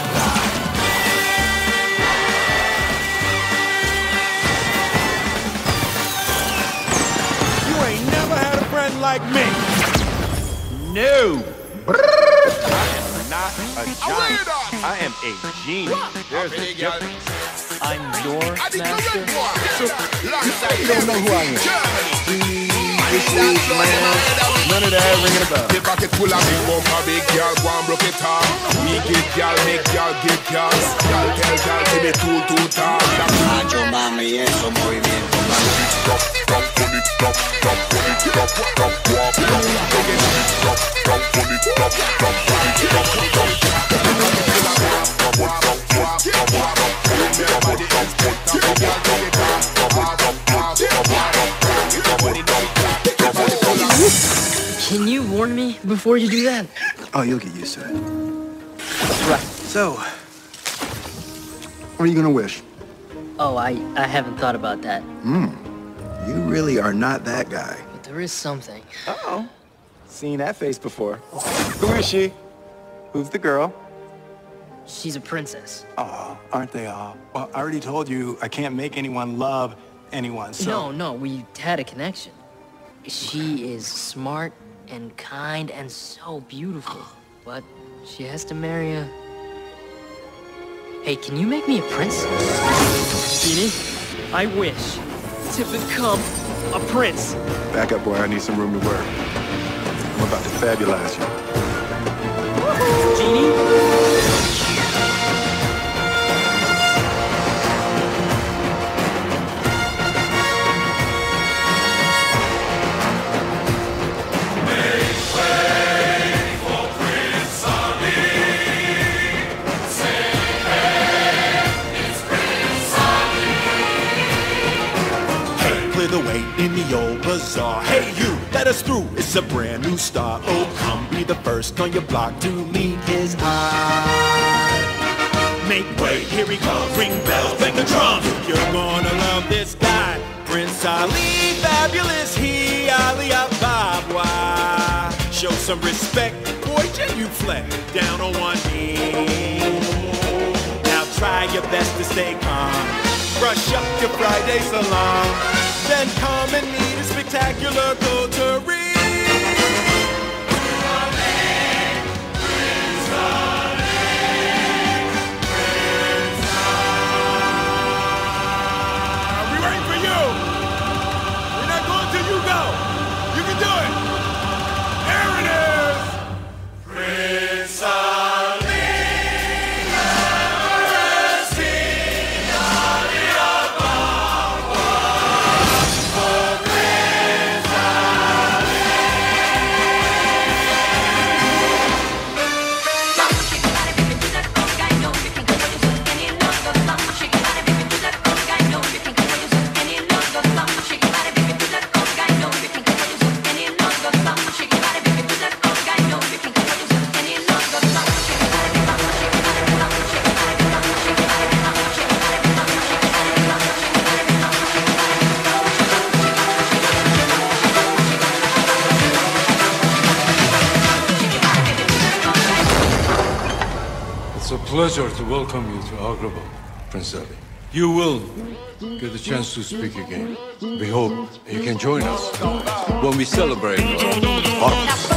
[SPEAKER 11] you. Ain't never had a friend like me.
[SPEAKER 13] No. I am not A giant. I am a genie. There's a difference. I'm your master. So, you don't know who I am. Genie, wishes, man. None of that ringing a bell.
[SPEAKER 14] The pocket full of big bumper, big girl, go and broke it off. We give girl, make girl, give girl. Girl, tell girl, give me two, two tall.
[SPEAKER 15] Macho mami, eso movimiento.
[SPEAKER 14] Stop, stop, put it, stop, stop, put it, stop, stop, walk, stop, stop, stop, stop, put it, stop, stop, put it, stop, stop.
[SPEAKER 16] Can you warn me before you do that?
[SPEAKER 13] Oh, you'll get used to it. Right. So, what are you gonna wish?
[SPEAKER 16] Oh, I, I haven't thought about that.
[SPEAKER 13] Hmm. You really are not that guy.
[SPEAKER 16] But there is something.
[SPEAKER 13] Uh-oh. Seen that face before. Who is she? Who's the girl?
[SPEAKER 16] She's a princess.
[SPEAKER 13] Oh, aren't they all? Well, I already told you I can't make anyone love anyone, so...
[SPEAKER 16] No, no, we had a connection. She is smart and kind and so beautiful. But she has to marry a... Hey, can you make me a prince?
[SPEAKER 3] Genie, I wish to become a prince.
[SPEAKER 13] Back up, boy. I need some room to work. I'm about to fabulize you.
[SPEAKER 3] Genie?
[SPEAKER 11] The way in the old bazaar. Hey you, let us through, it's a brand new start. Oh, come be the first on your block to meet his eye. Make way, here he comes, ring bells, bang the drums. You're gonna love this guy, Prince Ali, fabulous he, Ali Ababa. Show some respect, boy, genuflect, down on one knee. Now try your best to stay calm, brush up your Friday salon. Then come and meet a spectacular coterie. We're waiting for you. We're not going till you go. You can do it. There it is. Prince Ali.
[SPEAKER 17] It's a pleasure to welcome you to Agrabah, Prince Ali. You will get a chance to speak again. We hope you can join us when we celebrate our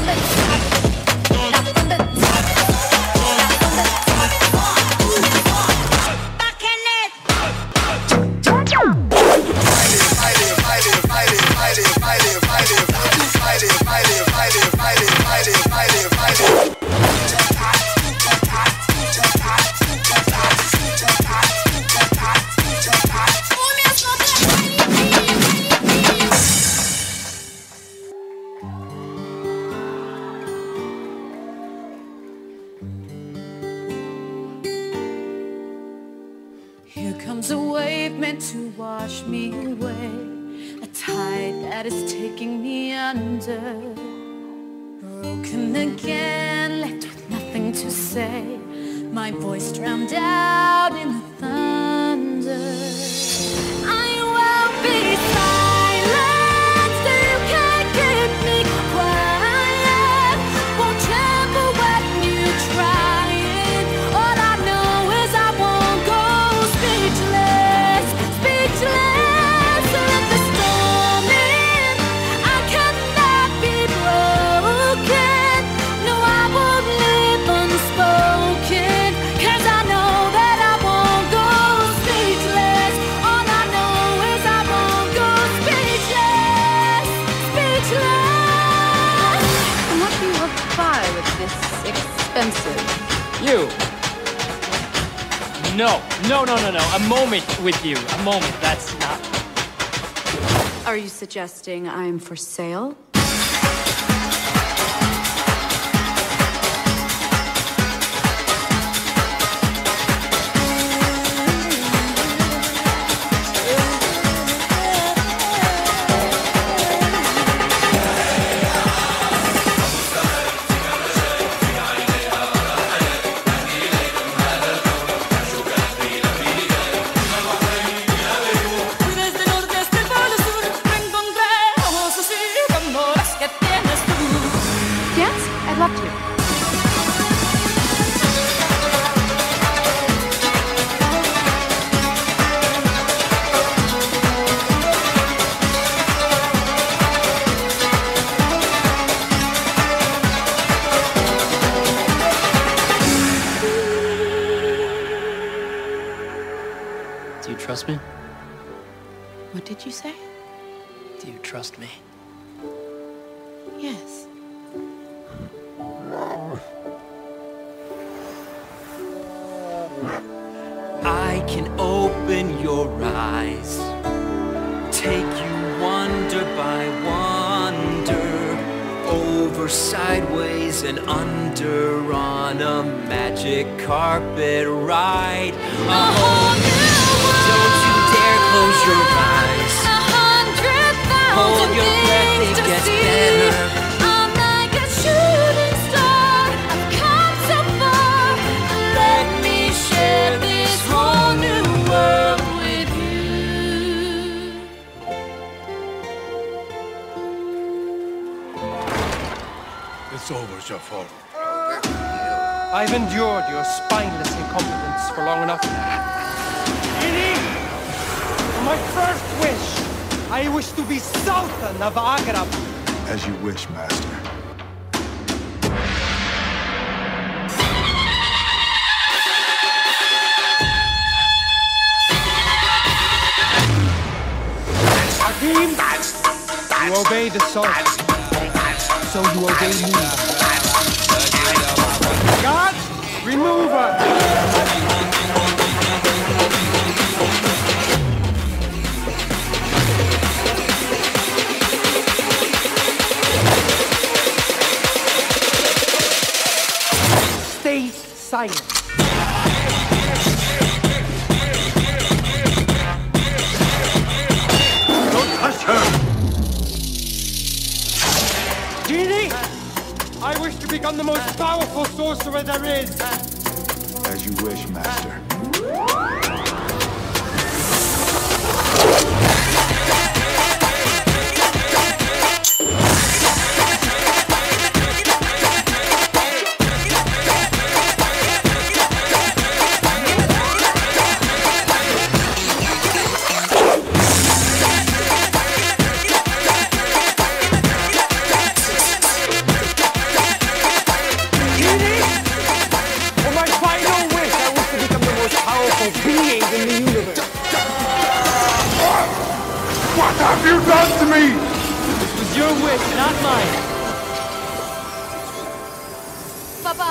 [SPEAKER 4] Here comes a wave meant to wash me away, a tide that is taking me under. Broken again, left with nothing to say, my voice drowned out in the thunder. I will be silent, you can't keep me quiet, won't tremble when you try it. All I know is I won't go speechless, speechless. Let the storm in, I cannot be broken. No, I won't live unspoken.
[SPEAKER 18] expensive.
[SPEAKER 3] You. No, no, no, no, no. A moment with you. A moment. That's not.
[SPEAKER 18] Are you suggesting I'm for sale? I'd love to.
[SPEAKER 16] Do you trust me?
[SPEAKER 18] What did you say?
[SPEAKER 16] Do you trust me?
[SPEAKER 18] Yes.
[SPEAKER 19] I can open your eyes, take you wonder by wonder, over, sideways, and under on a magic carpet ride. A whole new world. Don't you dare close your eyes.
[SPEAKER 8] A hundred thousand
[SPEAKER 19] Hold your breath,
[SPEAKER 8] things
[SPEAKER 19] it
[SPEAKER 8] to
[SPEAKER 19] gets
[SPEAKER 8] see.
[SPEAKER 19] better.
[SPEAKER 8] I'm like a shooting star. I've come so far. Let me share this whole new world with you.
[SPEAKER 17] It's over, Jafar.
[SPEAKER 20] I've endured your spineless incompetence for long enough now. Genie! For my first wish, I wish to be Sultan of Agrabah.
[SPEAKER 21] As you wish, Master.
[SPEAKER 20] Hakim, you obey the Sultan, so you obey me. God, remove her! Stay silent.
[SPEAKER 17] Don't touch her!
[SPEAKER 20] Genie, I wish to become the most powerful sorcerer there is.
[SPEAKER 21] As you wish, Master.
[SPEAKER 20] For my final wish, I wish to become the most powerful being in the universe.
[SPEAKER 17] What have you done to me?
[SPEAKER 3] This was your wish, not mine.
[SPEAKER 18] Papa.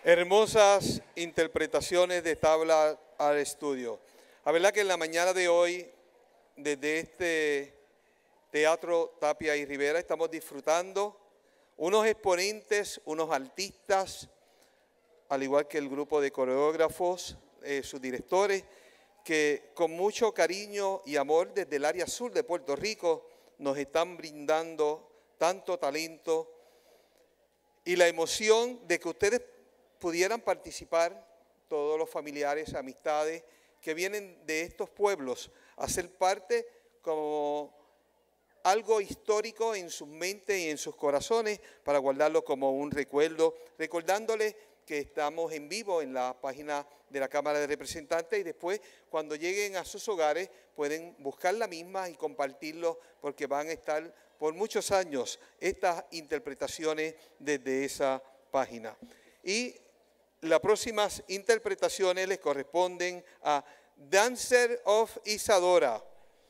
[SPEAKER 1] Hermosas interpretaciones de tabla al estudio. La verdad que en la mañana de hoy, desde este Teatro Tapia y Rivera, estamos disfrutando unos exponentes, unos artistas, al igual que el grupo de coreógrafos, eh, sus directores, que con mucho cariño y amor desde el área sur de Puerto Rico nos están brindando tanto talento y la emoción de que ustedes pudieran participar, todos los familiares, amistades que vienen de estos pueblos, a ser parte como algo histórico en sus mentes y en sus corazones para guardarlo como un recuerdo, recordándoles que estamos en vivo en la página de la Cámara de Representantes y después cuando lleguen a sus hogares pueden buscar la misma y compartirlo porque van a estar por muchos años estas interpretaciones desde esa página. Y las próximas interpretaciones les corresponden a Dancer of Isadora.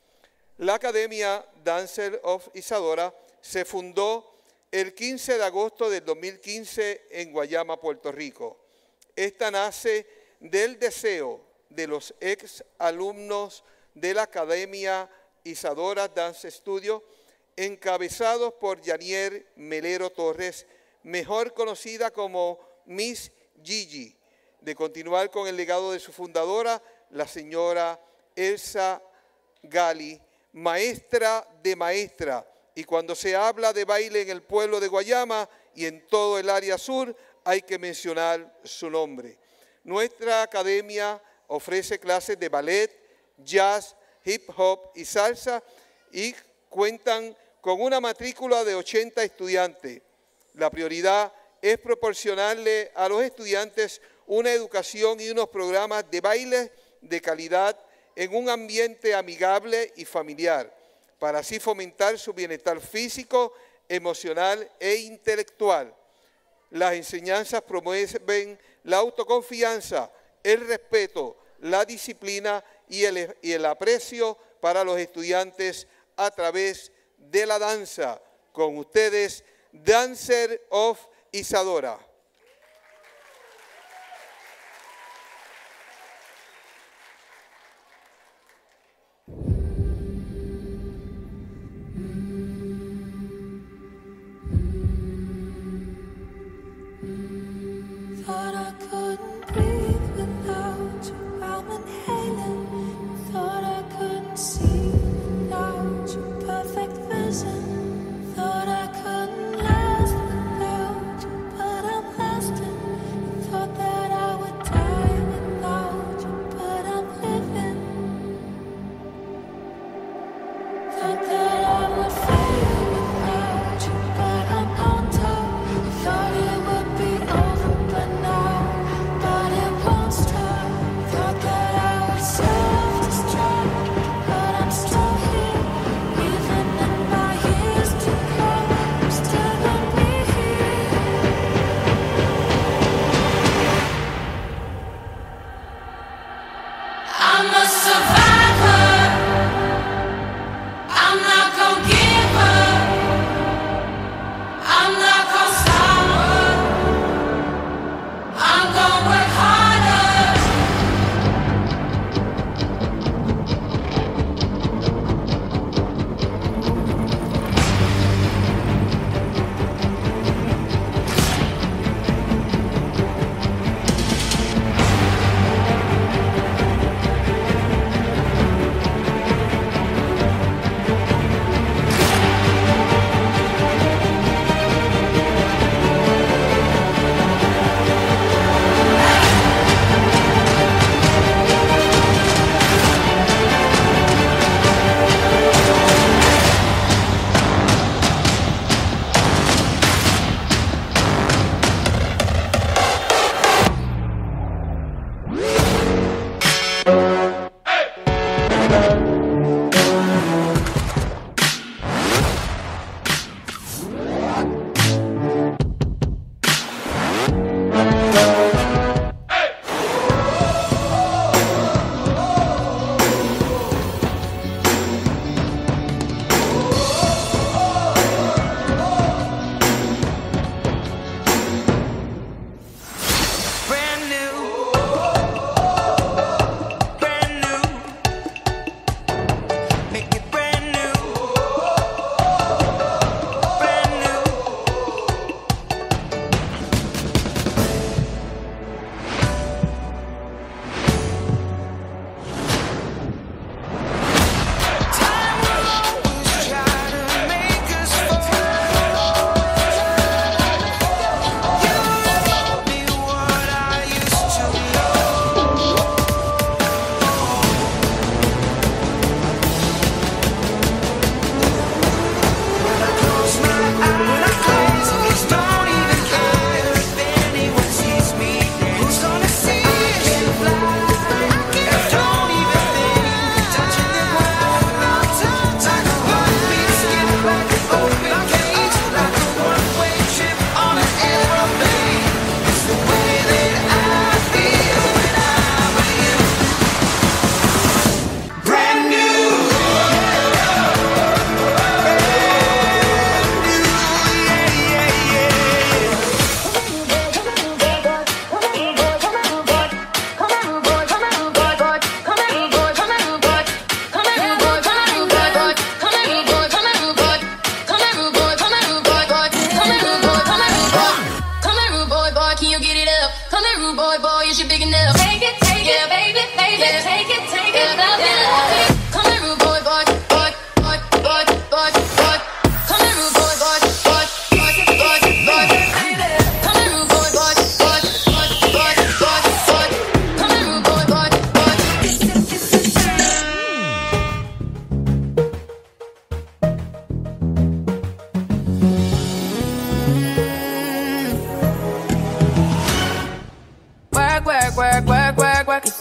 [SPEAKER 1] La Academia Dancer of Isadora se fundó el quince de agosto del dos mil quince en Guayama, Puerto Rico. Esta nace del deseo de los ex alumnos de la Academia Isadora Dance Studio, encabezados por Yanier Melero Torres, mejor conocida como Miss Gigi, de continuar con el legado de su fundadora, la señora Elsa Gali, maestra de maestra. Y cuando se habla de baile en el pueblo de Guayama y en todo el área sur, hay que mencionar su nombre. Nuestra academia ofrece clases de ballet, jazz, hip hop y salsa y cuentan con una matrícula de ochenta estudiantes. La prioridad es proporcionarle a los estudiantes una educación y unos programas de baile de calidad en un ambiente amigable y familiar, para así fomentar su bienestar físico, emocional e intelectual. Las enseñanzas promueven la autoconfianza, el respeto, la disciplina y el, y el aprecio para los estudiantes a través de la danza. Con ustedes, Dancer of Isadora.
[SPEAKER 8] Thought I couldn't breathe without you. I'm inhaling. Thought I couldn't see without your perfect vision. Thought I couldn't last without you, but I'm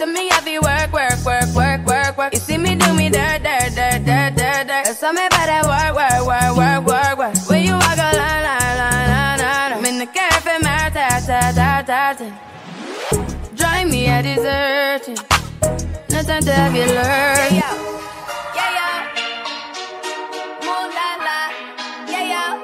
[SPEAKER 2] to me, I be work, work, work, work, work, work. You see me do me dirt, dirt, dirt, dirt, dirt, dirt. There's something about that work, work, work, work, work, work. When you walk a line, line, line, line, line. I'm in the cafe, my ta, ta, ta, ta, ta. Drive me a desert. No time to have you learn. Yeah, yeah, yeah. Move la la. Yeah, yeah.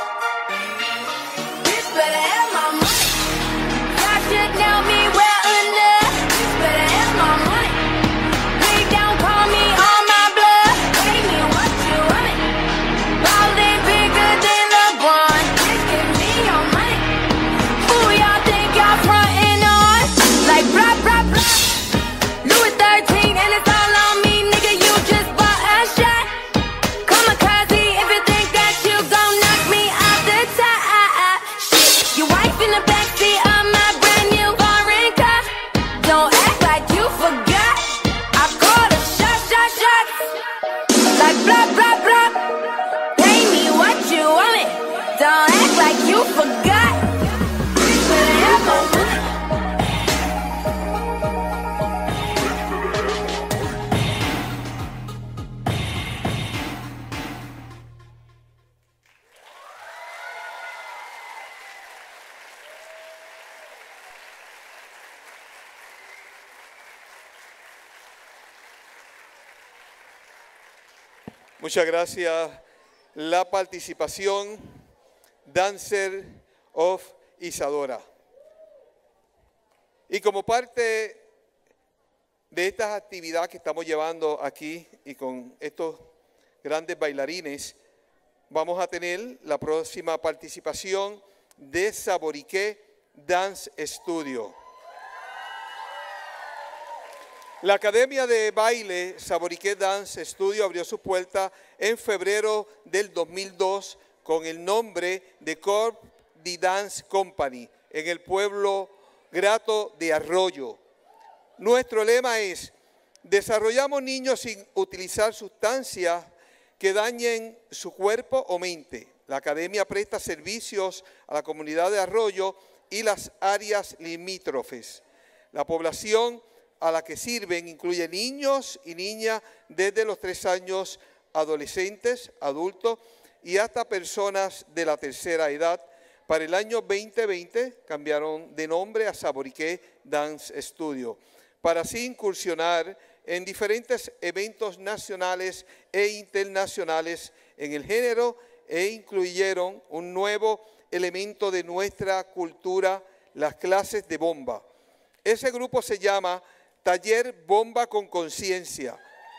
[SPEAKER 2] Bitch better have my money. Y'all should know me well enough. Bitch better have my money. Lay down, call me on my blood. Pay me what you want it. Ballin' bigger than LeBron. Bitch, give me your money. Who y'all think y'all frontin' on? Like blah, blah, blah. Louis thirteen and it's all on me, nigga, you just bought a shot. Kamikaze if you think that you gon' knock me off the top. Shit, your wife in the backseat of my brand new foreign car. Don't act like you forgot. I called a shot, shot, shot. Like blah, blah, blah. Pay me what you want it. Don't act like you forgot. Bitch, better have my money.
[SPEAKER 1] Muchas gracias. La participación Dancer of Isadora. Y como parte de estas actividades que estamos llevando aquí y con estos grandes bailarines, vamos a tener la próxima participación de Saboriqué Dance Studio. La Academia de Baile Saboriqué Dance Studio abrió sus puertas en febrero del dos mil dos con el nombre de Corp de Dance Company en el pueblo grato de Arroyo. Nuestro lema es: desarrollamos niños sin utilizar sustancias que dañen su cuerpo o mente. La Academia presta servicios a la comunidad de Arroyo y las áreas limítrofes. La población a la que sirven incluye niños y niñas desde los tres años, adolescentes, adultos y hasta personas de la tercera edad. Para el año veinte veinte cambiaron de nombre a Saboriqué Dance Studio, para así incursionar en diferentes eventos nacionales e internacionales en el género e incluyeron un nuevo elemento de nuestra cultura, las clases de bomba. Ese grupo se llama Taller Bomba con Conciencia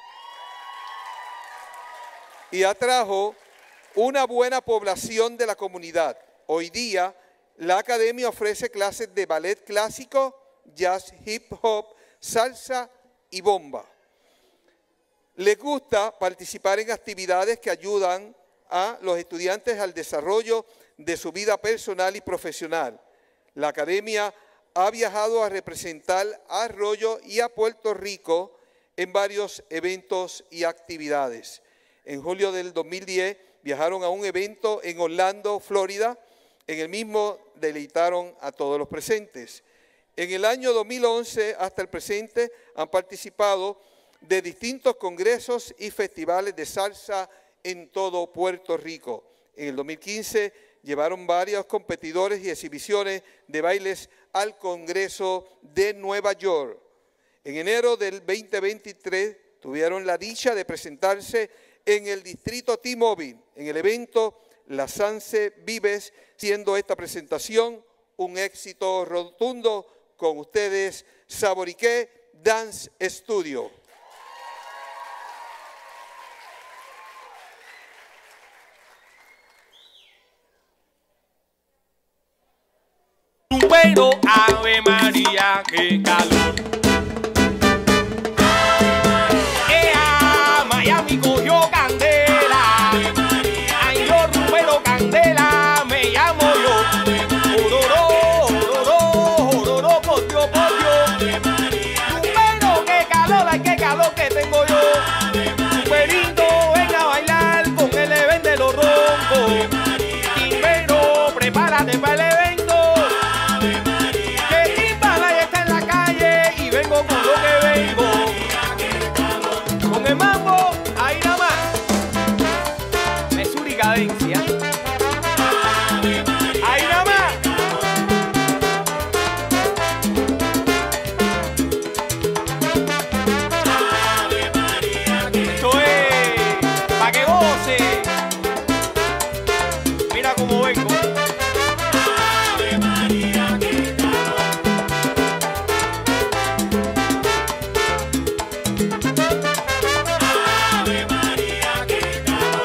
[SPEAKER 1] y atrajo una buena población de la comunidad. Hoy día, la academia ofrece clases de ballet clásico, jazz, hip hop, salsa y bomba. Les gusta participar en actividades que ayudan a los estudiantes al desarrollo de su vida personal y profesional. La academia ha viajado a representar a Arroyo y a Puerto Rico en varios eventos y actividades. En julio del dos mil diez viajaron a un evento en Orlando, Florida. En el mismo deleitaron a todos los presentes. En el año dos mil once hasta el presente han participado de distintos congresos y festivales de salsa en todo Puerto Rico. En el dos mil quince llevaron varios competidores y exhibiciones de bailes al Congreso de Nueva York. En enero del veinte veintitrés tuvieron la dicha de presentarse en el distrito T-Mobile, en el evento La Sanse Vives, siendo esta presentación un éxito rotundo. Con ustedes, Saboriqué Dance Studio.
[SPEAKER 22] Pero Ave María, qué calor. Ea, Miami cogió candela. Ay, yo Rubero Candela, me llamo yo. Ororó, ororó, ororó, por Dios, por Dios. Rubero, qué calor, ay, qué calor que tengo yo. Ruberito, ven a bailar con el evento de los roncos. Rubero, prepárate para el evento. Que Timbala está en la calle y como vengo.
[SPEAKER 2] Ave María, qué Ave María, qué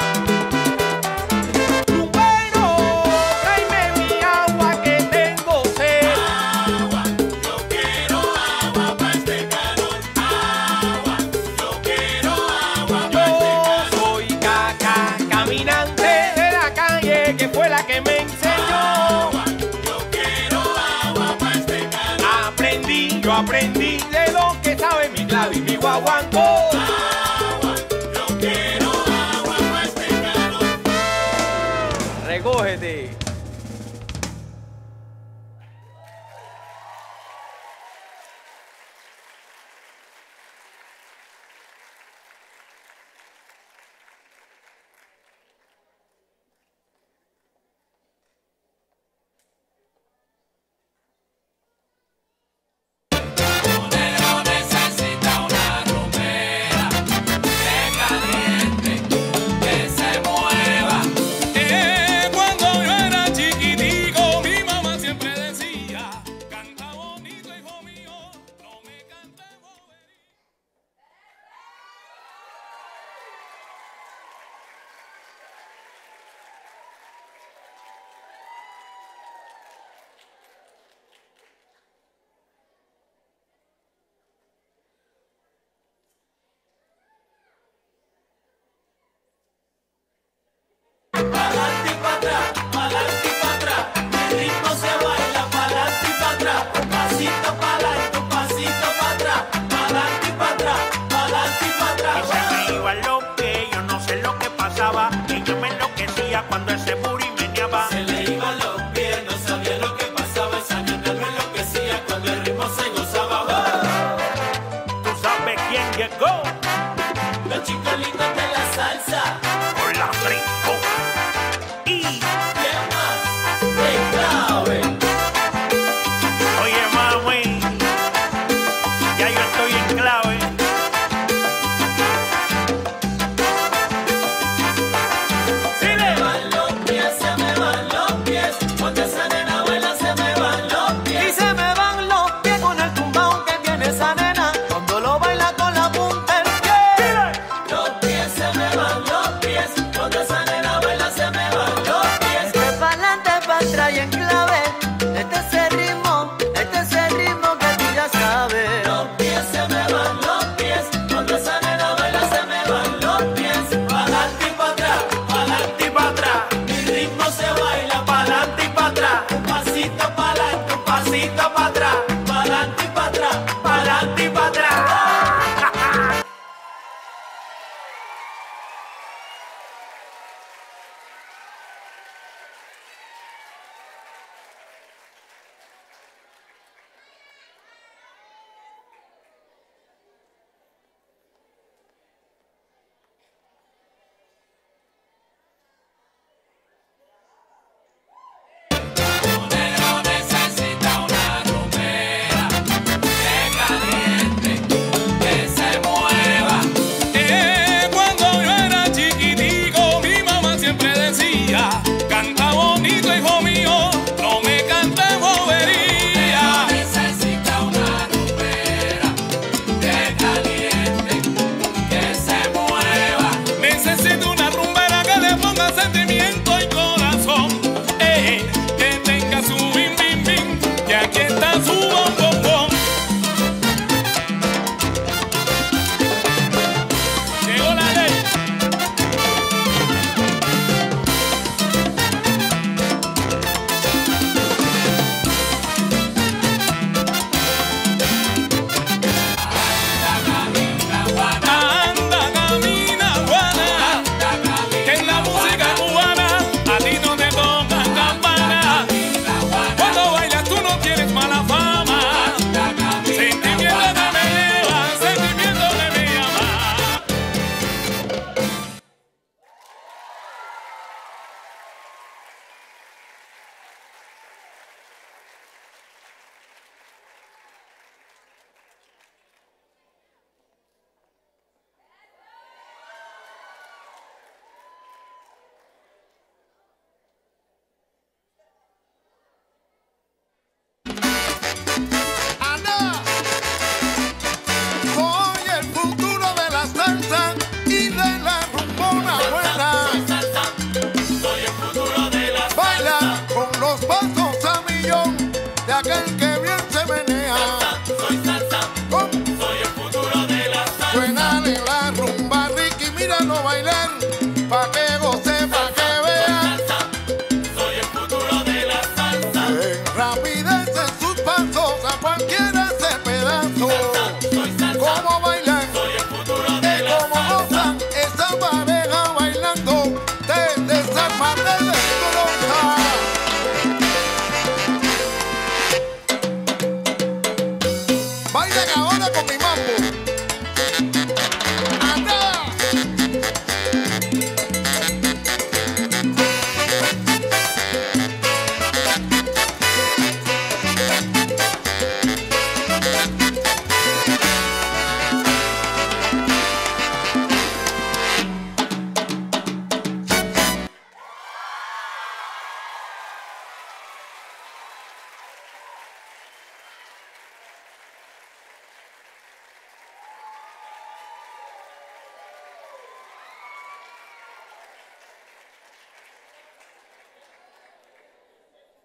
[SPEAKER 22] Rumbero, tráeme mi agua que tengo sed.
[SPEAKER 2] Agua, yo quiero agua para este calor. Agua, yo quiero agua para este calor.
[SPEAKER 22] Yo soy caca, caminante de la calle que fue la que me enseñó.
[SPEAKER 2] Yo quiero agua para este calor.
[SPEAKER 22] Aprendí, yo aprendí de lo que sabe mi clavo y mi guaguancó.
[SPEAKER 2] Agua, yo quiero agua para este calor.
[SPEAKER 22] Recógete.
[SPEAKER 2] Monero necesita una rumbera que caliente, que se mueva.
[SPEAKER 22] Eh, cuando yo era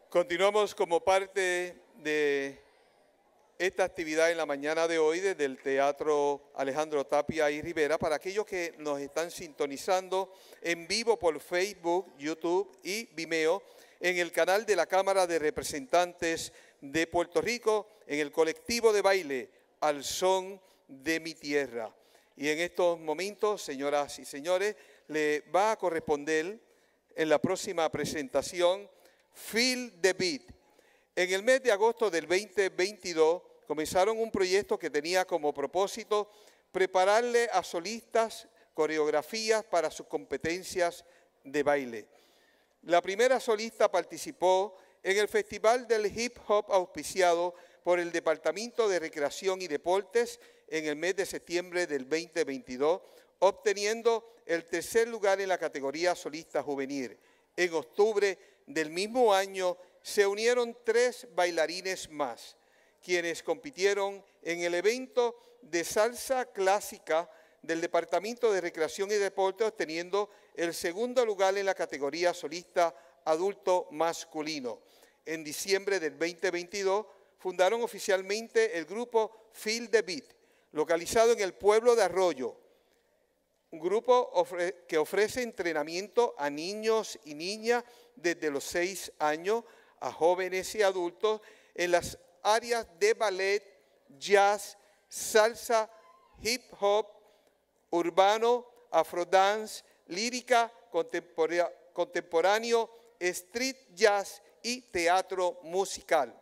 [SPEAKER 1] Continuamos como parte de esta actividad en la mañana de hoy desde el Teatro Alejandro Tapia y Rivera. Para aquellos que nos están sintonizando en vivo por Facebook, YouTube y Vimeo, en el canal de la Cámara de Representantes de Puerto Rico, en el colectivo de baile Al Son de Mi Tierra. Y en estos momentos, señoras y señores, le va a corresponder en la próxima presentación Feel the Beat. En el mes de agosto del veinte veintidós comenzaron un proyecto que tenía como propósito prepararle a solistas coreografías para sus competencias de baile. La primera solista participó en el Festival del Hip Hop auspiciado por el Departamento de Recreación y Deportes en el mes de septiembre del veinte veintidós, obteniendo el tercer lugar en la categoría solista juvenil. En octubre del mismo año se unieron tres bailarines más, quienes compitieron en el evento de salsa clásica del Departamento de Recreación y Deporte, obteniendo el segundo lugar en la categoría solista adulto masculino. En diciembre del veinte veintidós fundaron oficialmente el grupo Feel the Beat, localizado en el pueblo de Arroyo, un grupo ofre- que ofrece entrenamiento a niños y niñas desde los seis años a jóvenes y adultos en las áreas de ballet, jazz, salsa, hip hop, urbano, afrodance, lírica, contempora- contemporáneo, street jazz y teatro musical.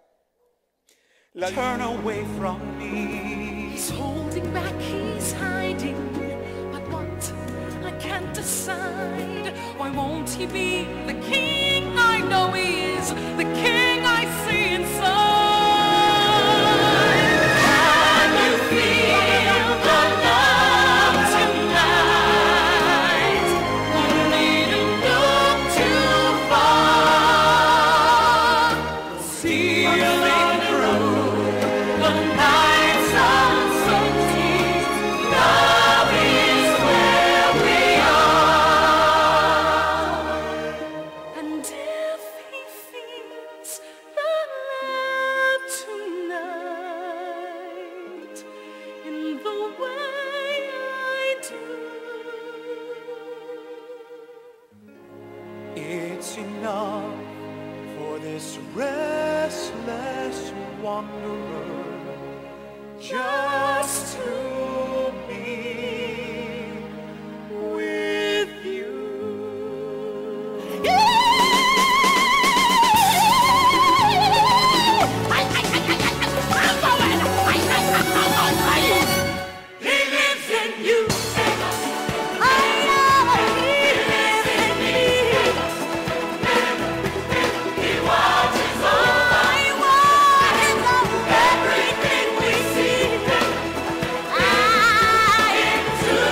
[SPEAKER 1] La
[SPEAKER 5] Turn away from me. He's holding back, he's hiding. But what? I can't decide. Why won't he be the king? I know he is the king I see inside. Can you feel the love tonight? You needn't look too far. Feeling through the nights uncertainties, love is where we are. And if he feels the love tonight in the way I do,
[SPEAKER 19] It's enough for this restless wanderer just to be with you.
[SPEAKER 5] he lives in you. I know he lives in me. He watches over, he watches over everything we see. I into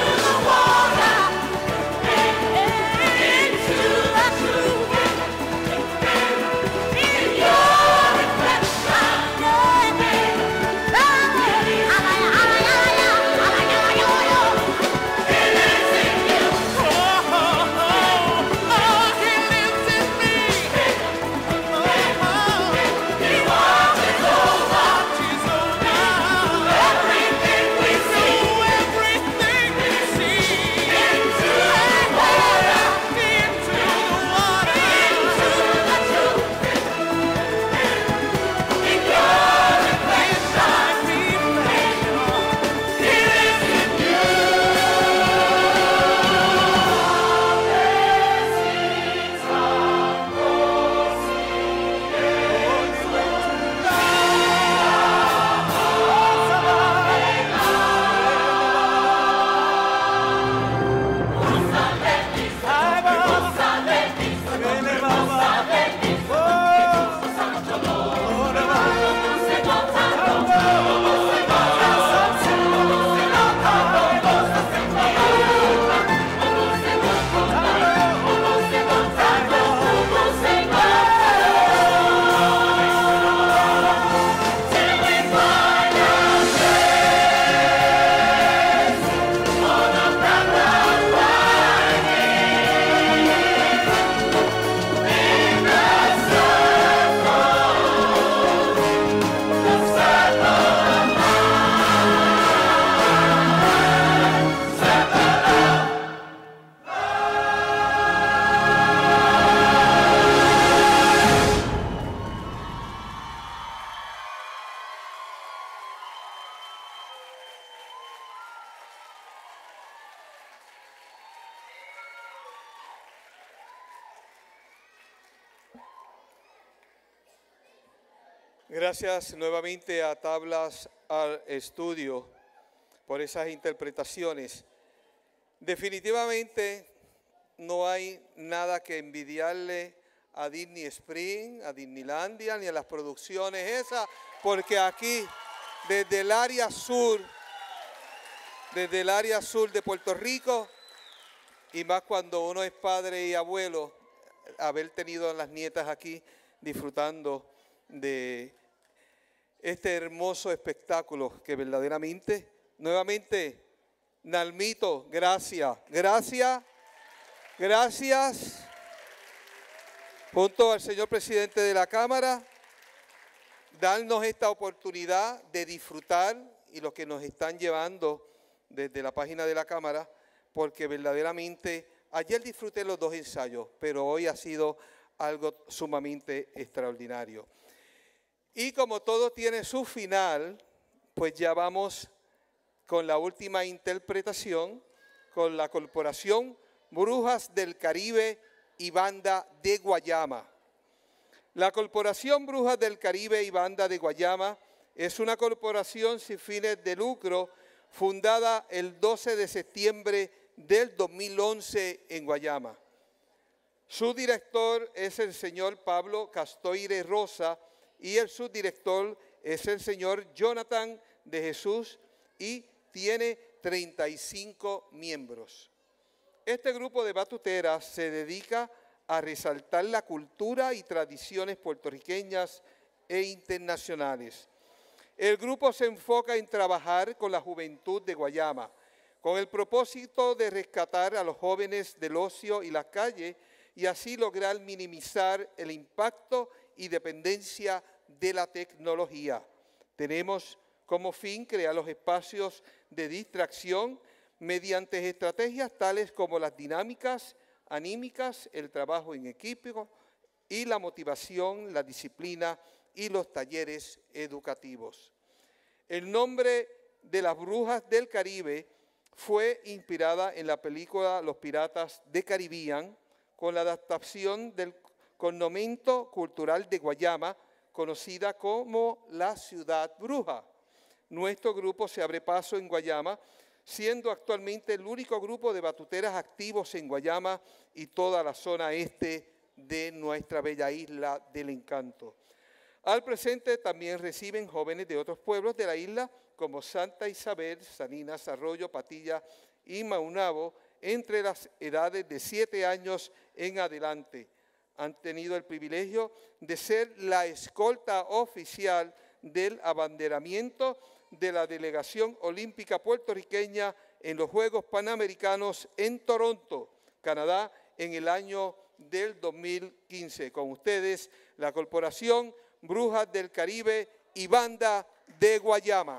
[SPEAKER 1] Gracias nuevamente a Tablas al Estudio por esas interpretaciones. Definitivamente no hay nada que envidiarle a Disney Spring, a Disneylandia, ni a las producciones esas, porque aquí, desde el área sur, desde el área sur de Puerto Rico, y más cuando uno es padre y abuelo, haber tenido a las nietas aquí disfrutando de este hermoso espectáculo que verdaderamente, nuevamente, Nalmito, gracias, gracias, gracias, junto al señor presidente de la Cámara, darnos esta oportunidad de disfrutar y los que nos están llevando desde la página de la Cámara, porque verdaderamente, ayer disfruté los dos ensayos, pero hoy ha sido algo sumamente extraordinario. Y como todo tiene su final, pues ya vamos con la última interpretación, con la Corporación Brujas del Caribe y Banda de Guayama. La Corporación Brujas del Caribe y Banda de Guayama es una corporación sin fines de lucro fundada el doce de septiembre del dos mil once en Guayama. Su director es el señor Pablo Castoire Rosa y el subdirector es el señor Jonathan de Jesús y tiene treinta y cinco miembros. Este grupo de batuteras se dedica a resaltar la cultura y tradiciones puertorriqueñas e internacionales. El grupo se enfoca en trabajar con la juventud de Guayama, con el propósito de rescatar a los jóvenes del ocio y las calles y así lograr minimizar el impacto y dependencia de la tecnología. Tenemos como fin crear los espacios de distracción mediante estrategias tales como las dinámicas anímicas, el trabajo en equipo y la motivación, la disciplina y los talleres educativos. El nombre de las Brujas del Caribe fue inspirada en la película Los Piratas de Caribbean, con la adaptación del connomento cultural de Guayama, conocida como la Ciudad Bruja. Nuestro grupo se abre paso en Guayama, siendo actualmente el único grupo de batuteras activos en Guayama y toda la zona este de nuestra bella isla del encanto. Al presente también reciben jóvenes de otros pueblos de la isla como Santa Isabel, Salinas, Arroyo, Patilla y Maunabo, entre las edades de siete años en adelante. Han tenido el privilegio de ser la escolta oficial del abanderamiento de la delegación olímpica puertorriqueña en los Juegos Panamericanos en Toronto, Canadá, en el año del dos mil quince. Con ustedes, la Corporación Brujas del Caribe y Banda de Guayama.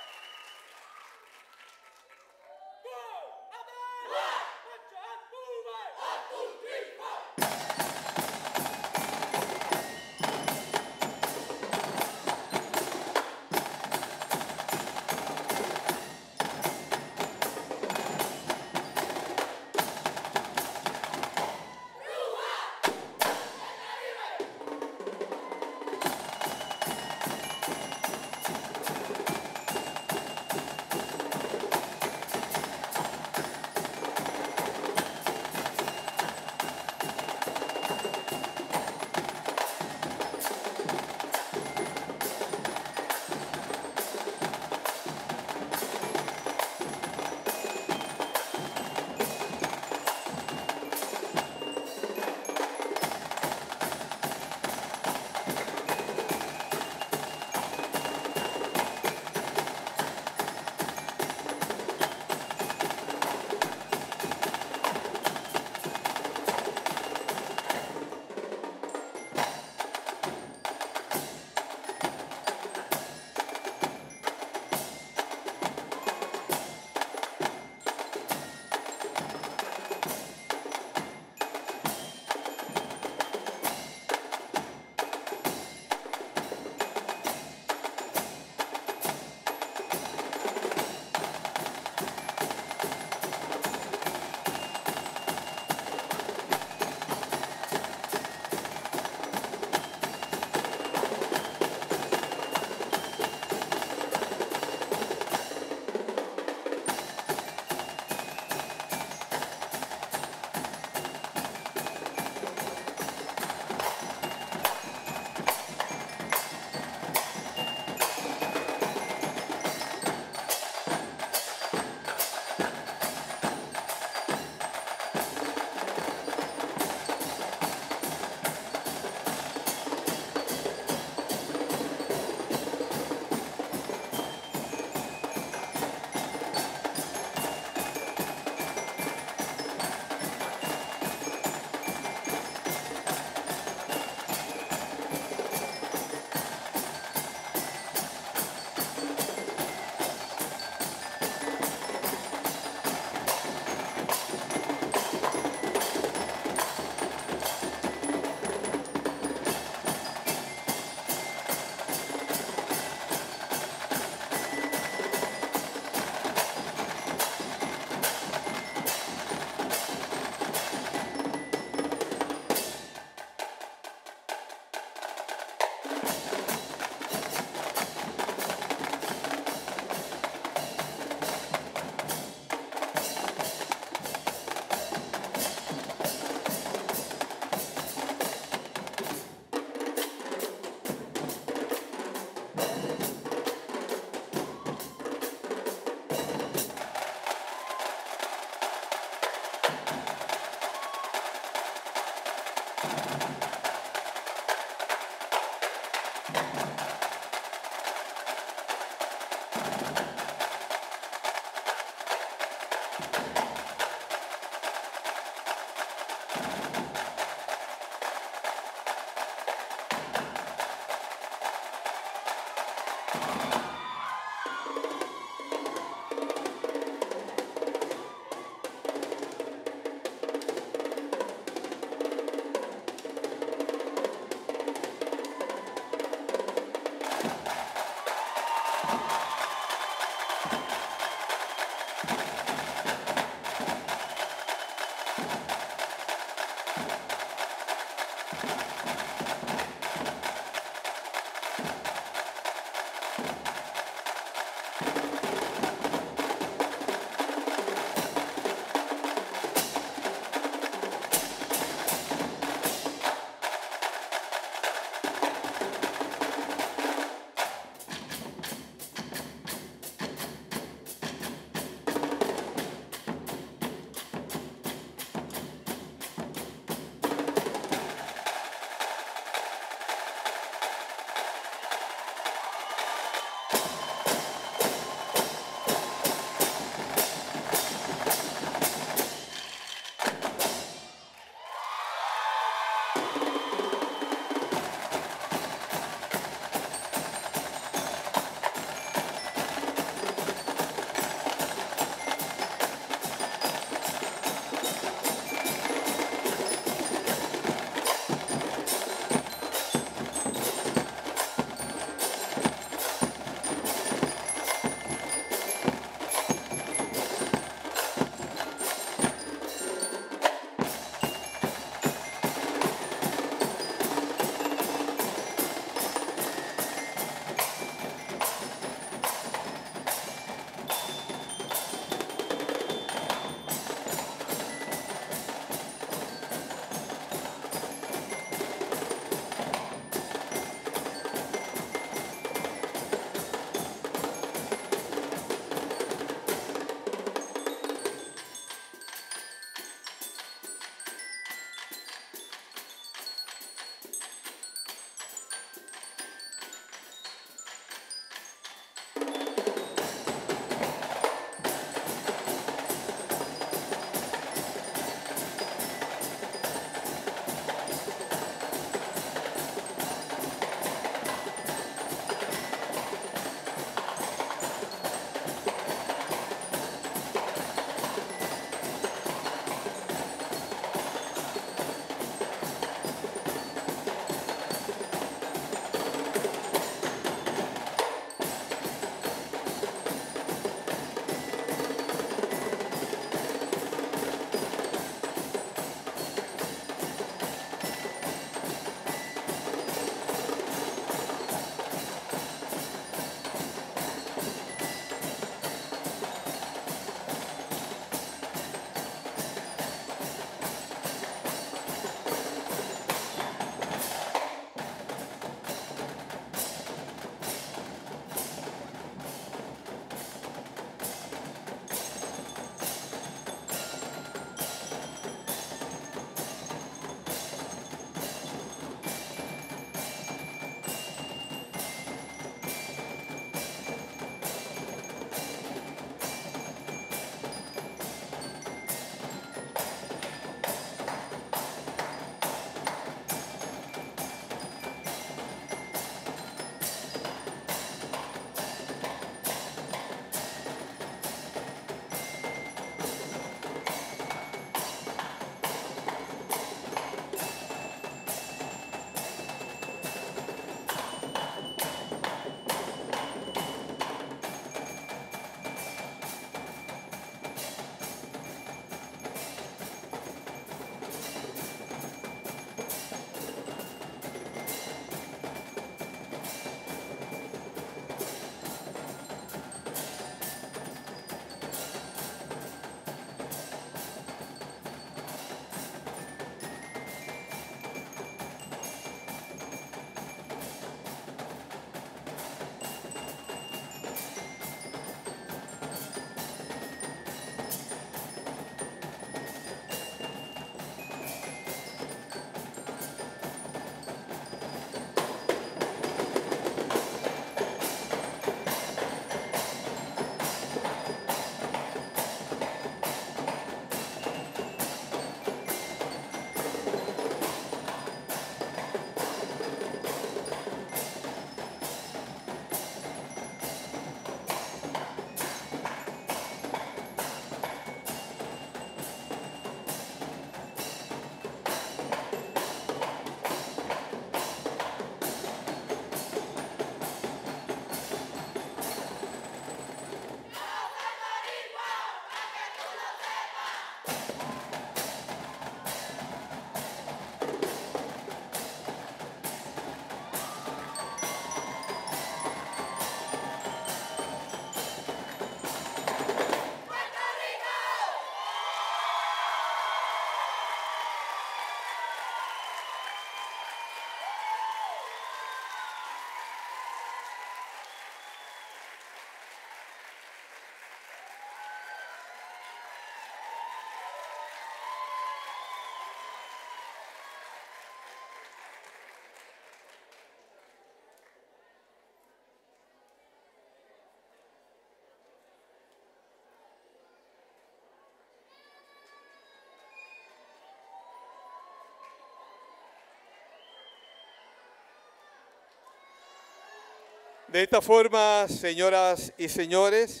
[SPEAKER 1] De esta forma, señoras y señores,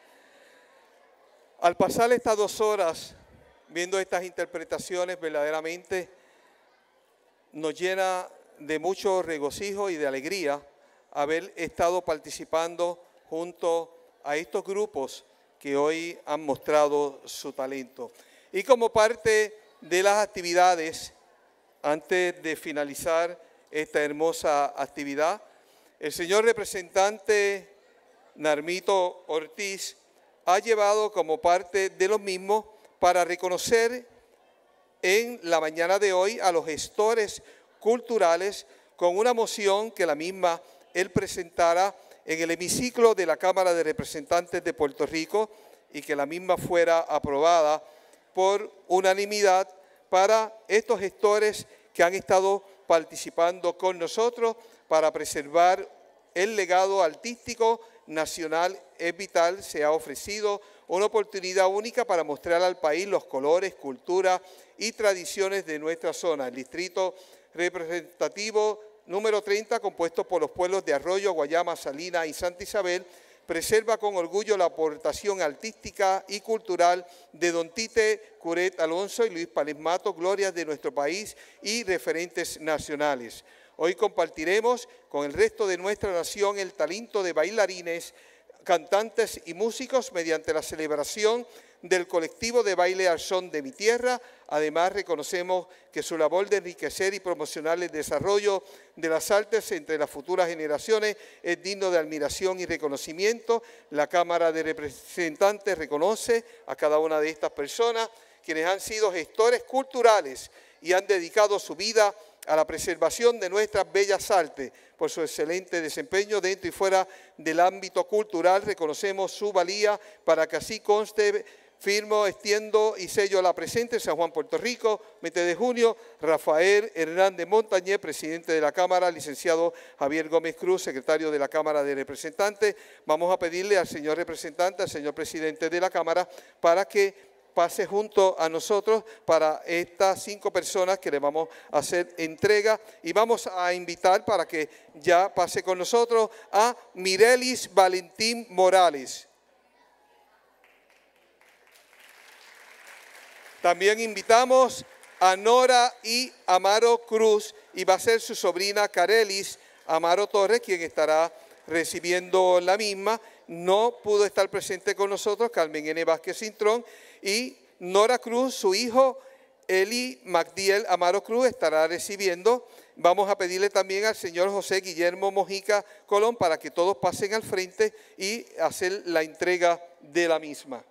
[SPEAKER 1] al pasar estas dos horas viendo estas interpretaciones, verdaderamente nos llena de mucho regocijo y de alegría haber estado participando junto a estos grupos que hoy han mostrado su talento. Y como parte de las actividades, antes de finalizar esta hermosa actividad, el señor representante Narmito Ortiz ha llevado como parte de los mismos para reconocer en la mañana de hoy a los gestores culturales con una moción que la misma él presentara en el hemiciclo de la Cámara de Representantes de Puerto Rico y que la misma fuera aprobada por unanimidad para estos gestores que han estado participando con nosotros para preservar el legado artístico nacional. Es vital, se ha ofrecido una oportunidad única para mostrar al país los colores, cultura y tradiciones de nuestra zona. El distrito representativo número treinta, compuesto por los pueblos de Arroyo, Guayama, Salinas y Santa Isabel, preserva con orgullo la aportación artística y cultural de don Tite Curet Alonso y Luis Pález Mato, glorias de nuestro país y referentes nacionales. Hoy compartiremos con el resto de nuestra nación el talento de bailarines, cantantes y músicos mediante la celebración del colectivo de baile al son de mi tierra. Además, reconocemos que su labor de enriquecer y promocionar el desarrollo de las artes entre las futuras generaciones es digno de admiración y reconocimiento. La Cámara de Representantes reconoce a cada una de estas personas, quienes han sido gestores culturales y han dedicado su vida a la preservación de nuestras bellas artes. Por su excelente desempeño dentro y fuera del ámbito cultural, reconocemos su valía para que así conste, firmo, extiendo y sello la presente San Juan, Puerto Rico, veinte de junio, Rafael Hernández Montañez, presidente de la Cámara, licenciado Javier Gómez Cruz, secretario de la Cámara de Representantes. Vamos a pedirle al señor representante, al señor presidente de la Cámara, para que pase junto a nosotros para estas cinco personas que le vamos a hacer entrega, y vamos a invitar para que ya pase con nosotros a Mirelis Valentín Morales. También invitamos a Nora y Amaro Cruz, y va a ser su sobrina Carelis Amaro Torres quien estará recibiendo la misma. No pudo estar presente con nosotros Carmen N. Vázquez Cintrón, y Nora Cruz, su hijo Eli Magdiel Amaro Cruz, estará recibiendo. Vamos a pedirle también al señor José Guillermo Mojica Colón para que todos pasen al frente y hacer la entrega de la misma.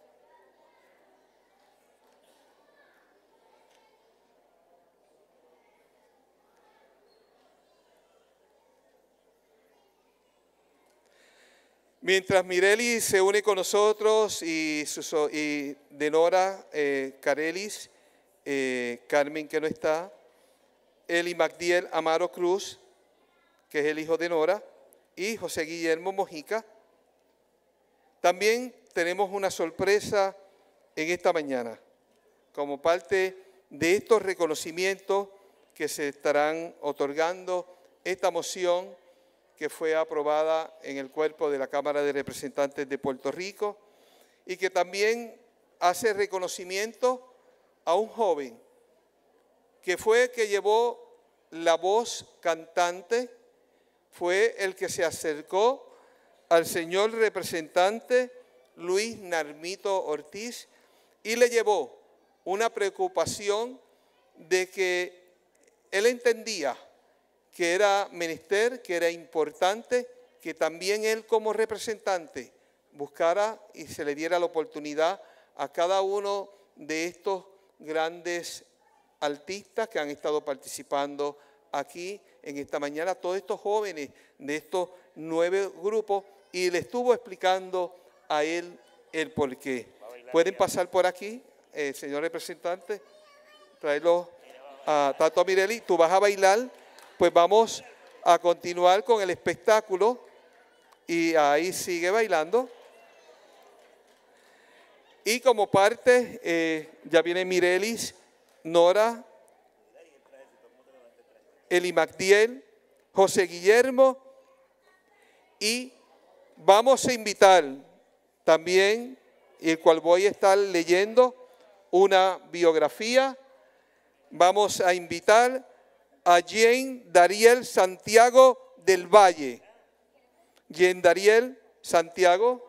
[SPEAKER 1] Mientras Mireli se une con nosotros y, su, y de Nora, eh, Carelis, eh, Carmen que no está, Eli Magdiel Amaro Cruz, que es el hijo de Nora, y José Guillermo Mojica. También tenemos una sorpresa en esta mañana, como parte de estos reconocimientos que se estarán otorgando, esta moción que fue aprobada en el cuerpo de la Cámara de Representantes de Puerto Rico y que también hace reconocimiento a un joven que fue el que llevó la voz cantante, fue el que se acercó al señor representante Luis Narmito Ortiz y le llevó una preocupación de que él entendía que era menester, que era importante, que también él como representante buscara y se le diera la oportunidad a cada uno de estos grandes artistas que han estado participando aquí en esta mañana, todos estos jóvenes de estos nueve grupos, y le estuvo explicando a él el porqué. ¿Pueden pasar por aquí, eh, señor representante? Traerlo a Tato Mireli. Tú vas a bailar. Pues vamos a continuar con el espectáculo y ahí sigue bailando. Y como parte, eh, ya viene Mirelis, Nora, Eli Magdiel, José Guillermo Y vamos a invitar también, el cual voy a estar leyendo una biografía. Vamos a invitar a Jane Dariel Santiago del Valle. Jane Dariel Santiago.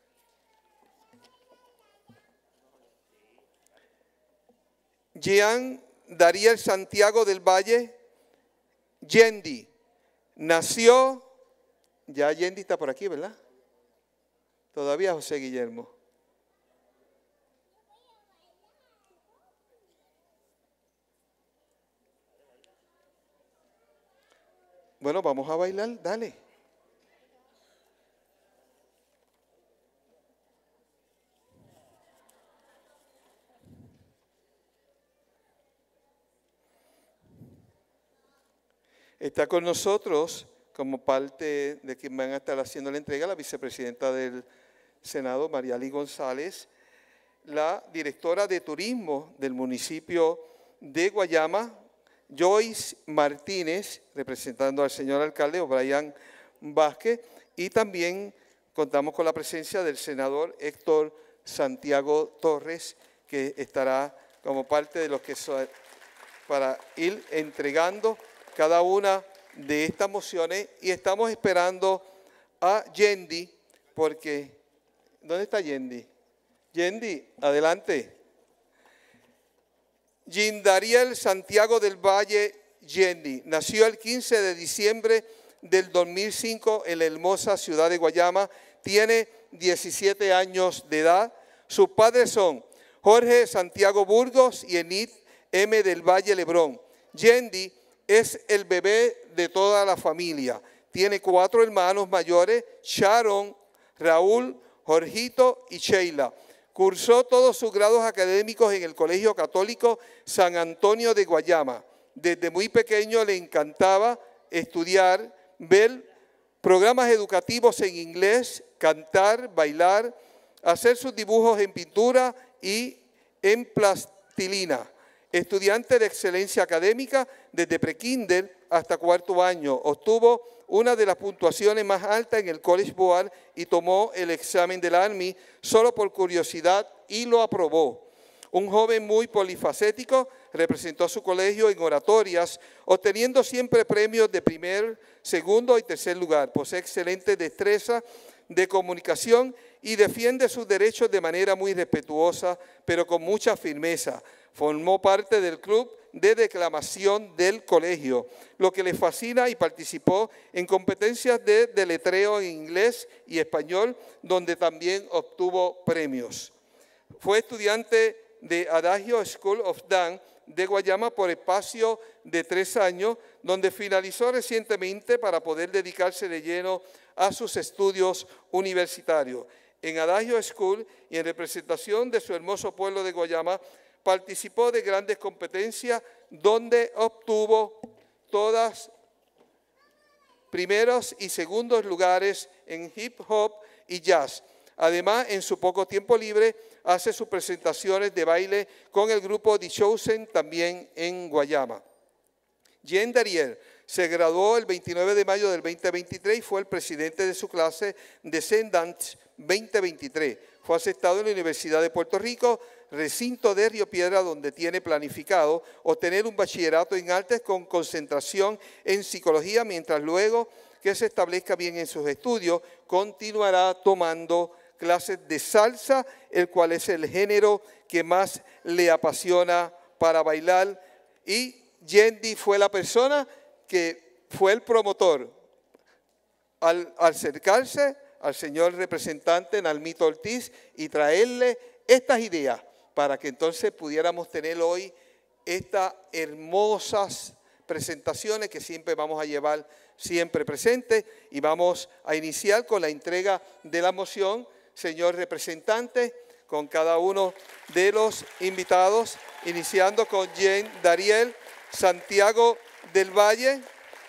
[SPEAKER 1] Jean Dariel Santiago del Valle. Yendi. Nació, ya Yendi está por aquí, ¿verdad? Todavía José Guillermo. Bueno, vamos a bailar, dale. Está con nosotros, como parte de quien van a estar haciendo la entrega, la vicepresidenta del Senado, Mariali González, la directora de turismo del municipio de Guayama, Joyce Martínez, representando al señor alcalde O'Brien Vázquez, y también contamos con la presencia del senador Héctor Santiago Torres, que estará como parte de los que son, para ir entregando cada una de estas mociones, y estamos esperando a Yendi, porque, ¿dónde está Yendi? Yendi, adelante. Jean Dariel Santiago del Valle Yendi nació el quince de diciembre del dos mil cinco en la hermosa ciudad de Guayama. Tiene diecisiete años de edad. Sus padres son Jorge Santiago Burgos y Enid M. del Valle Lebrón. Yendi es el bebé de toda la familia. Tiene cuatro hermanos mayores, Sharon, Raúl, Jorgito y Sheila. Cursó todos sus grados académicos en el Colegio Católico San Antonio de Guayama. Desde muy pequeño le encantaba estudiar, ver programas educativos en inglés, cantar, bailar, hacer sus dibujos en pintura y en plastilina. Estudiante de excelencia académica desde prekinder hasta cuarto año. Obtuvo una de las puntuaciones más altas en el College Board y tomó el examen del Army solo por curiosidad y lo aprobó. Un joven muy polifacético, representó a su colegio en oratorias, obteniendo siempre premios de primer, segundo y tercer lugar. Posee excelente destreza de comunicación y defiende sus derechos de manera muy respetuosa, pero con mucha firmeza. Formó parte del club de declamación del colegio, lo que le fascina, y participó en competencias de deletreo en inglés y español, donde también obtuvo premios. Fue estudiante de Adagio School of Dance de Guayama por espacio de tres años, donde finalizó recientemente para poder dedicarse de lleno a sus estudios universitarios. En Adagio School y en representación de su hermoso pueblo de Guayama, participó de grandes competencias donde obtuvo todas primeros y segundos lugares en hip hop y jazz. Además, en su poco tiempo libre, hace sus presentaciones de baile con el grupo The Chosen, también en Guayama. Jean Dariel se graduó el veintinueve de mayo del veinte veintitrés y fue el presidente de su clase Descendants veinte veintitrés. Fue aceptado en la Universidad de Puerto Rico, recinto de Río Piedra, donde tiene planificado obtener un bachillerato en artes con concentración en psicología, mientras luego que se establezca bien en sus estudios, continuará tomando clases de salsa, el cual es el género que más le apasiona para bailar. Y Yendi fue la persona que fue el promotor al acercarse al señor representante Nalmito Ortiz y traerle estas ideas para que entonces pudiéramos tener hoy estas hermosas presentaciones que siempre vamos a llevar siempre presentes, y vamos a iniciar con la entrega de la moción, señor representante, con cada uno de los invitados, iniciando con Jean Dariel Santiago del Valle.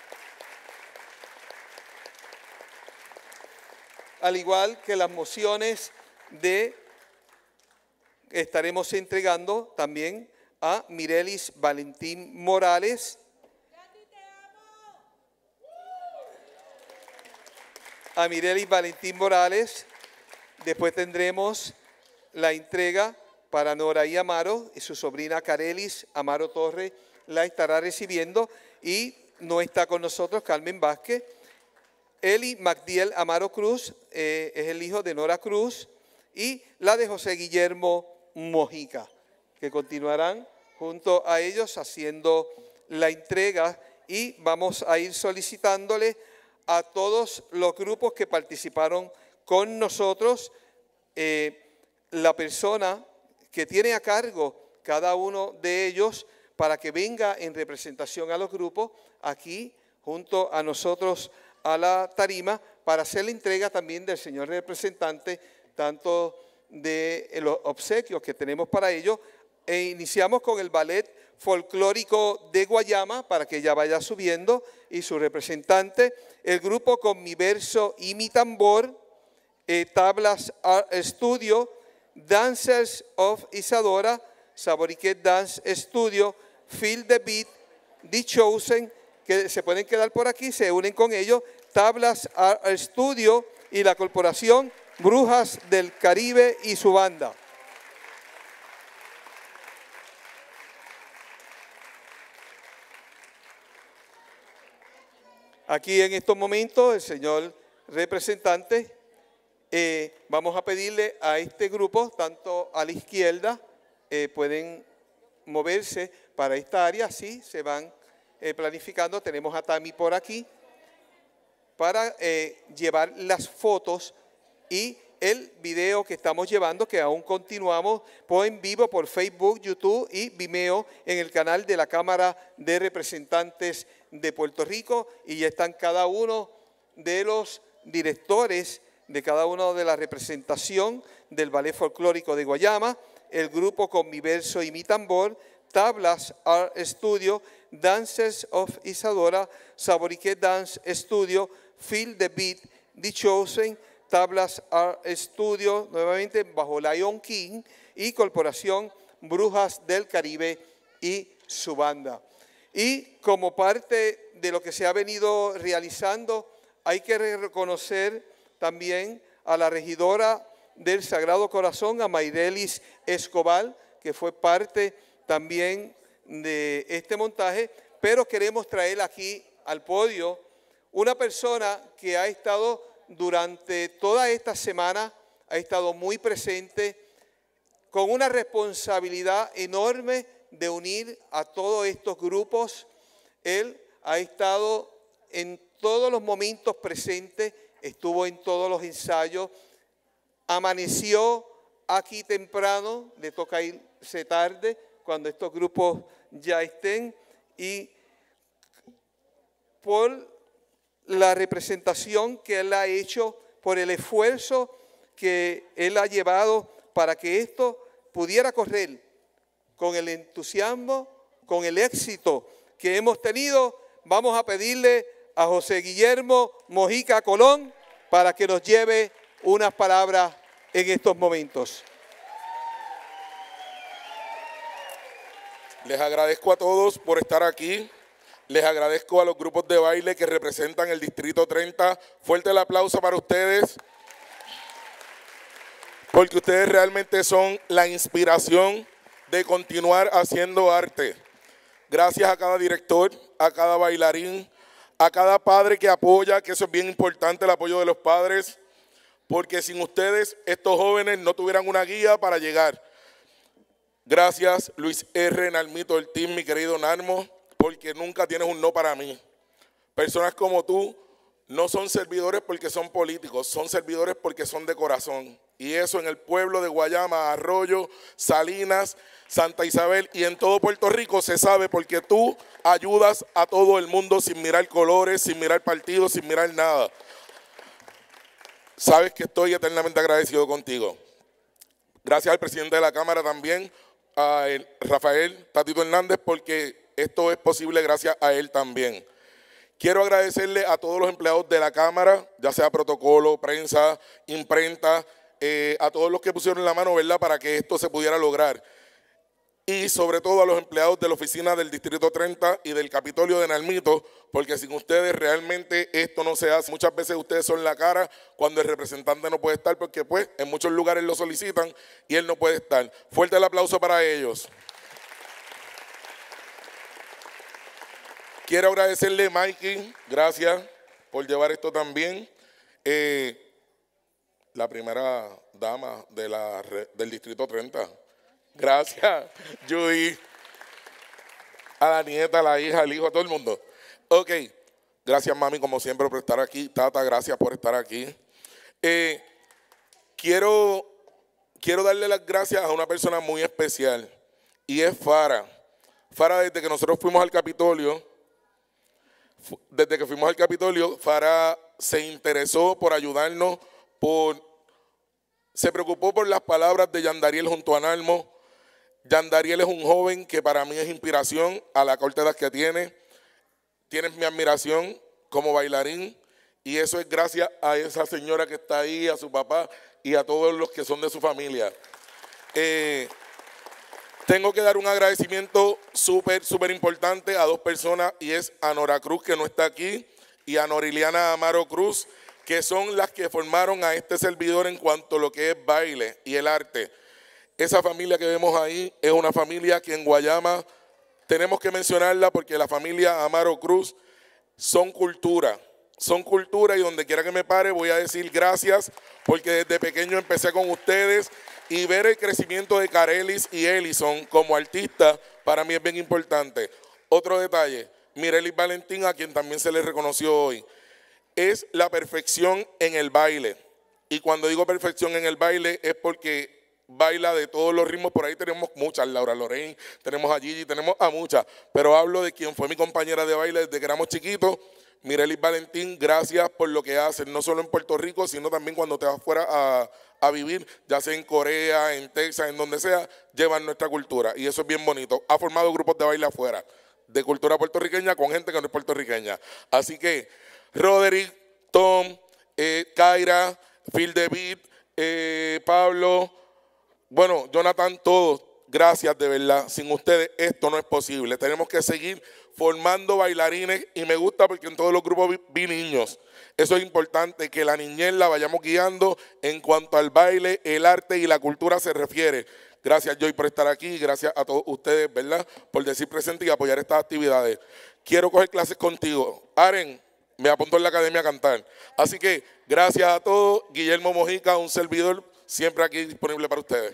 [SPEAKER 1] Al igual que las mociones de estaremos entregando también a Mirelis Valentín Morales, a Mirelis Valentín Morales. Después tendremos la entrega para Noraí Amaro y su sobrina Carelis Amaro Torres la estará recibiendo, y no está con nosotros Carmen Vázquez. Eli Magdiel Amaro Cruz eh, es el hijo de Nora Cruz, y la de José Guillermo Mojica, que continuarán junto a ellos haciendo la entrega, y vamos a ir solicitándole a todos los grupos que participaron con nosotros, eh, la persona que tiene a cargo cada uno de ellos para que venga en representación a los grupos aquí junto a nosotros a la tarima para hacer la entrega también del señor representante, tanto de los obsequios que tenemos para ellos. E iniciamos con el ballet folclórico de Guayama para que ella vaya subiendo y su representante, el grupo Con Mi Verso y Mi Tambor, eh, Tablas Art Studio, Dancers of Isadora, Saboriquet Dance Studio, Feel the Beat, The Chosen, que se pueden quedar por aquí, se unen con ellos, Tablas Art Studio y la corporación Brujas del Caribe y su banda. Aquí en estos momentos el señor representante, eh, vamos a pedirle a este grupo, tanto a la izquierda, eh, pueden moverse para esta área, así se van eh, planificando. Tenemos a Tami por aquí para eh, llevar las fotos y el video que estamos llevando, que aún continuamos por en vivo por Facebook, YouTube y Vimeo en el canal de la Cámara de Representantes de Puerto Rico, y ya están cada uno de los directores de cada uno de la representación del Ballet Folclórico de Guayama, el grupo Con Mi Verso y Mi Tambor, Tablas Art Studio, Dancers of Isadora, Saboriquet Dance Studio, Feel the Beat, The Chosen, Tablas Art Studio, nuevamente bajo Lion King, y Corporación Brujas del Caribe y su banda. Y como parte de lo que se ha venido realizando, hay que reconocer también a la regidora del Sagrado Corazón, a Mayrelis Escobar, que fue parte también de este montaje, pero queremos traer aquí al podio una persona que ha estado durante toda esta semana, ha estado muy presente, con una responsabilidad enorme de unir a todos estos grupos. Él ha estado en todos los momentos presentes, estuvo en todos los ensayos, amaneció aquí temprano, le toca irse tarde cuando estos grupos ya estén, y por la representación que él ha hecho, por el esfuerzo que él ha llevado para que esto pudiera correr con el entusiasmo, con el éxito que hemos tenido, vamos a pedirle a José Guillermo Mojica Colón para que nos lleve unas palabras en estos momentos.
[SPEAKER 6] Les agradezco a todos por estar aquí. Les agradezco a los grupos de baile que representan el Distrito treinta. Fuerte el aplauso para ustedes, porque ustedes realmente son la inspiración de continuar haciendo arte. Gracias a cada director, a cada bailarín, a cada padre que apoya, que eso es bien importante, el apoyo de los padres, porque sin ustedes estos jóvenes no tuvieran una guía para llegar. Gracias Luis R., Narmito Ortiz, mi querido Narmo, porque nunca tienes un no para mí. Personas como tú no son servidores porque son políticos, son servidores porque son de corazón. Y eso en el pueblo de Guayama, Arroyo, Salinas, Santa Isabel y en todo Puerto Rico se sabe, porque tú ayudas a todo el mundo sin mirar colores, sin mirar partidos, sin mirar nada. Sabes que estoy eternamente agradecido contigo. Gracias al presidente de la Cámara también, a Rafael Tatito Hernández, porque esto es posible gracias a él también. Quiero agradecerle a todos los empleados de la Cámara, ya sea protocolo, prensa, imprenta, eh, a todos los que pusieron la mano, ¿verdad?, para que esto se pudiera lograr. y sobre todo a los empleados de la oficina del Distrito treinta y del Capitolio de Nalmito, porque sin ustedes realmente esto no se hace. Muchas veces ustedes son la cara cuando el representante no puede estar, porque pues en muchos lugares lo solicitan y él no puede estar. Fuerte el aplauso para ellos. Quiero agradecerle a Mikey, gracias por llevar esto también. Eh, la primera dama de la, del Distrito treinta. Gracias, Judy. A la nieta, a la hija, al hijo, a todo el mundo. Ok, gracias mami como siempre por estar aquí. Tata, gracias por estar aquí. Eh, quiero, quiero darle las gracias a una persona muy especial y es Fara. Fara, desde que nosotros fuimos al Capitolio, desde que fuimos al Capitolio, Fara se interesó por ayudarnos, por, se preocupó por las palabras de Yandariel junto a Nalmo. Yandariel es un joven que para mí es inspiración a la corta edad que tiene. Tienes mi admiración como bailarín y eso es gracias a esa señora que está ahí, a su papá y a todos los que son de su familia. Eh, tengo que dar un agradecimiento súper, súper importante a dos personas y es a Nora Cruz, que no está aquí, y a Noriliana Amaro Cruz, que son las que formaron a este servidor en cuanto a lo que es baile y el arte. Esa familia que vemos ahí es una familia que en Guayama tenemos que mencionarla porque la familia Amaro Cruz son cultura, son cultura y donde quiera que me pare voy a decir gracias porque desde pequeño empecé con ustedes y ver el crecimiento de Carelis y Ellison como artistas para mí es bien importante. Otro detalle, Mirelis Valentín, a quien también se le reconoció hoy, es la perfección en el baile. Y cuando digo perfección en el baile es porque baila de todos los ritmos, por ahí tenemos muchas, Laura Lorraine, tenemos a Gigi, tenemos a muchas, pero hablo de quien fue mi compañera de baile desde que éramos chiquitos, Mirelis Valentín, gracias por lo que hacen, no solo en Puerto Rico, sino también cuando te vas fuera a, a vivir, ya sea en Corea, en Texas, en donde sea, llevan nuestra cultura y eso es bien bonito. Ha formado grupos de baile afuera, de cultura puertorriqueña con gente que no es puertorriqueña. Así que, Roderick, Tom, eh, Kaira, Phil David, eh, Pablo, bueno, Jonathan, todos, gracias de verdad. Sin ustedes esto no es posible. Tenemos que seguir formando bailarines y me gusta porque en todos los grupos vi, vi niños. Eso es importante, que la niñez la vayamos guiando en cuanto al baile, el arte y la cultura se refiere. Gracias, Joy, por estar aquí. Gracias a todos ustedes, ¿verdad?, por decir presente y apoyar estas actividades. Quiero coger clases contigo. Aren, me apuntó en la academia a cantar. Así que gracias a todos. Guillermo Mojica, un servidor, siempre aquí disponible para ustedes.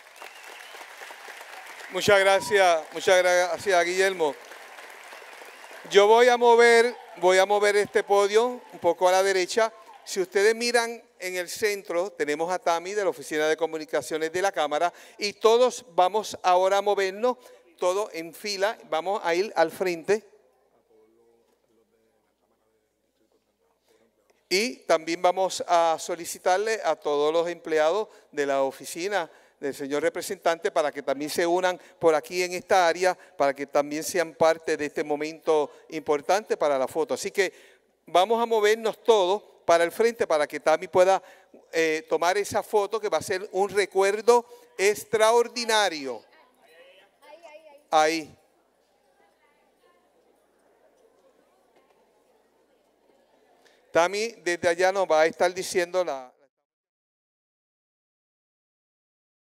[SPEAKER 1] Muchas gracias, muchas gracias, Guillermo. Yo voy a mover, voy a mover este podio un poco a la derecha. Si ustedes miran en el centro, tenemos a Tami de la Oficina de Comunicaciones de la Cámara y todos vamos ahora a movernos, todos en fila, vamos a ir al frente. Y también vamos a solicitarle a todos los empleados de la oficina del señor representante para que también se unan por aquí en esta área, para que también sean parte de este momento importante para la foto. Así que vamos a movernos todos para el frente para que Tami pueda eh, tomar esa foto que va a ser un recuerdo extraordinario. Ahí. Tami desde allá nos va a estar diciendo la...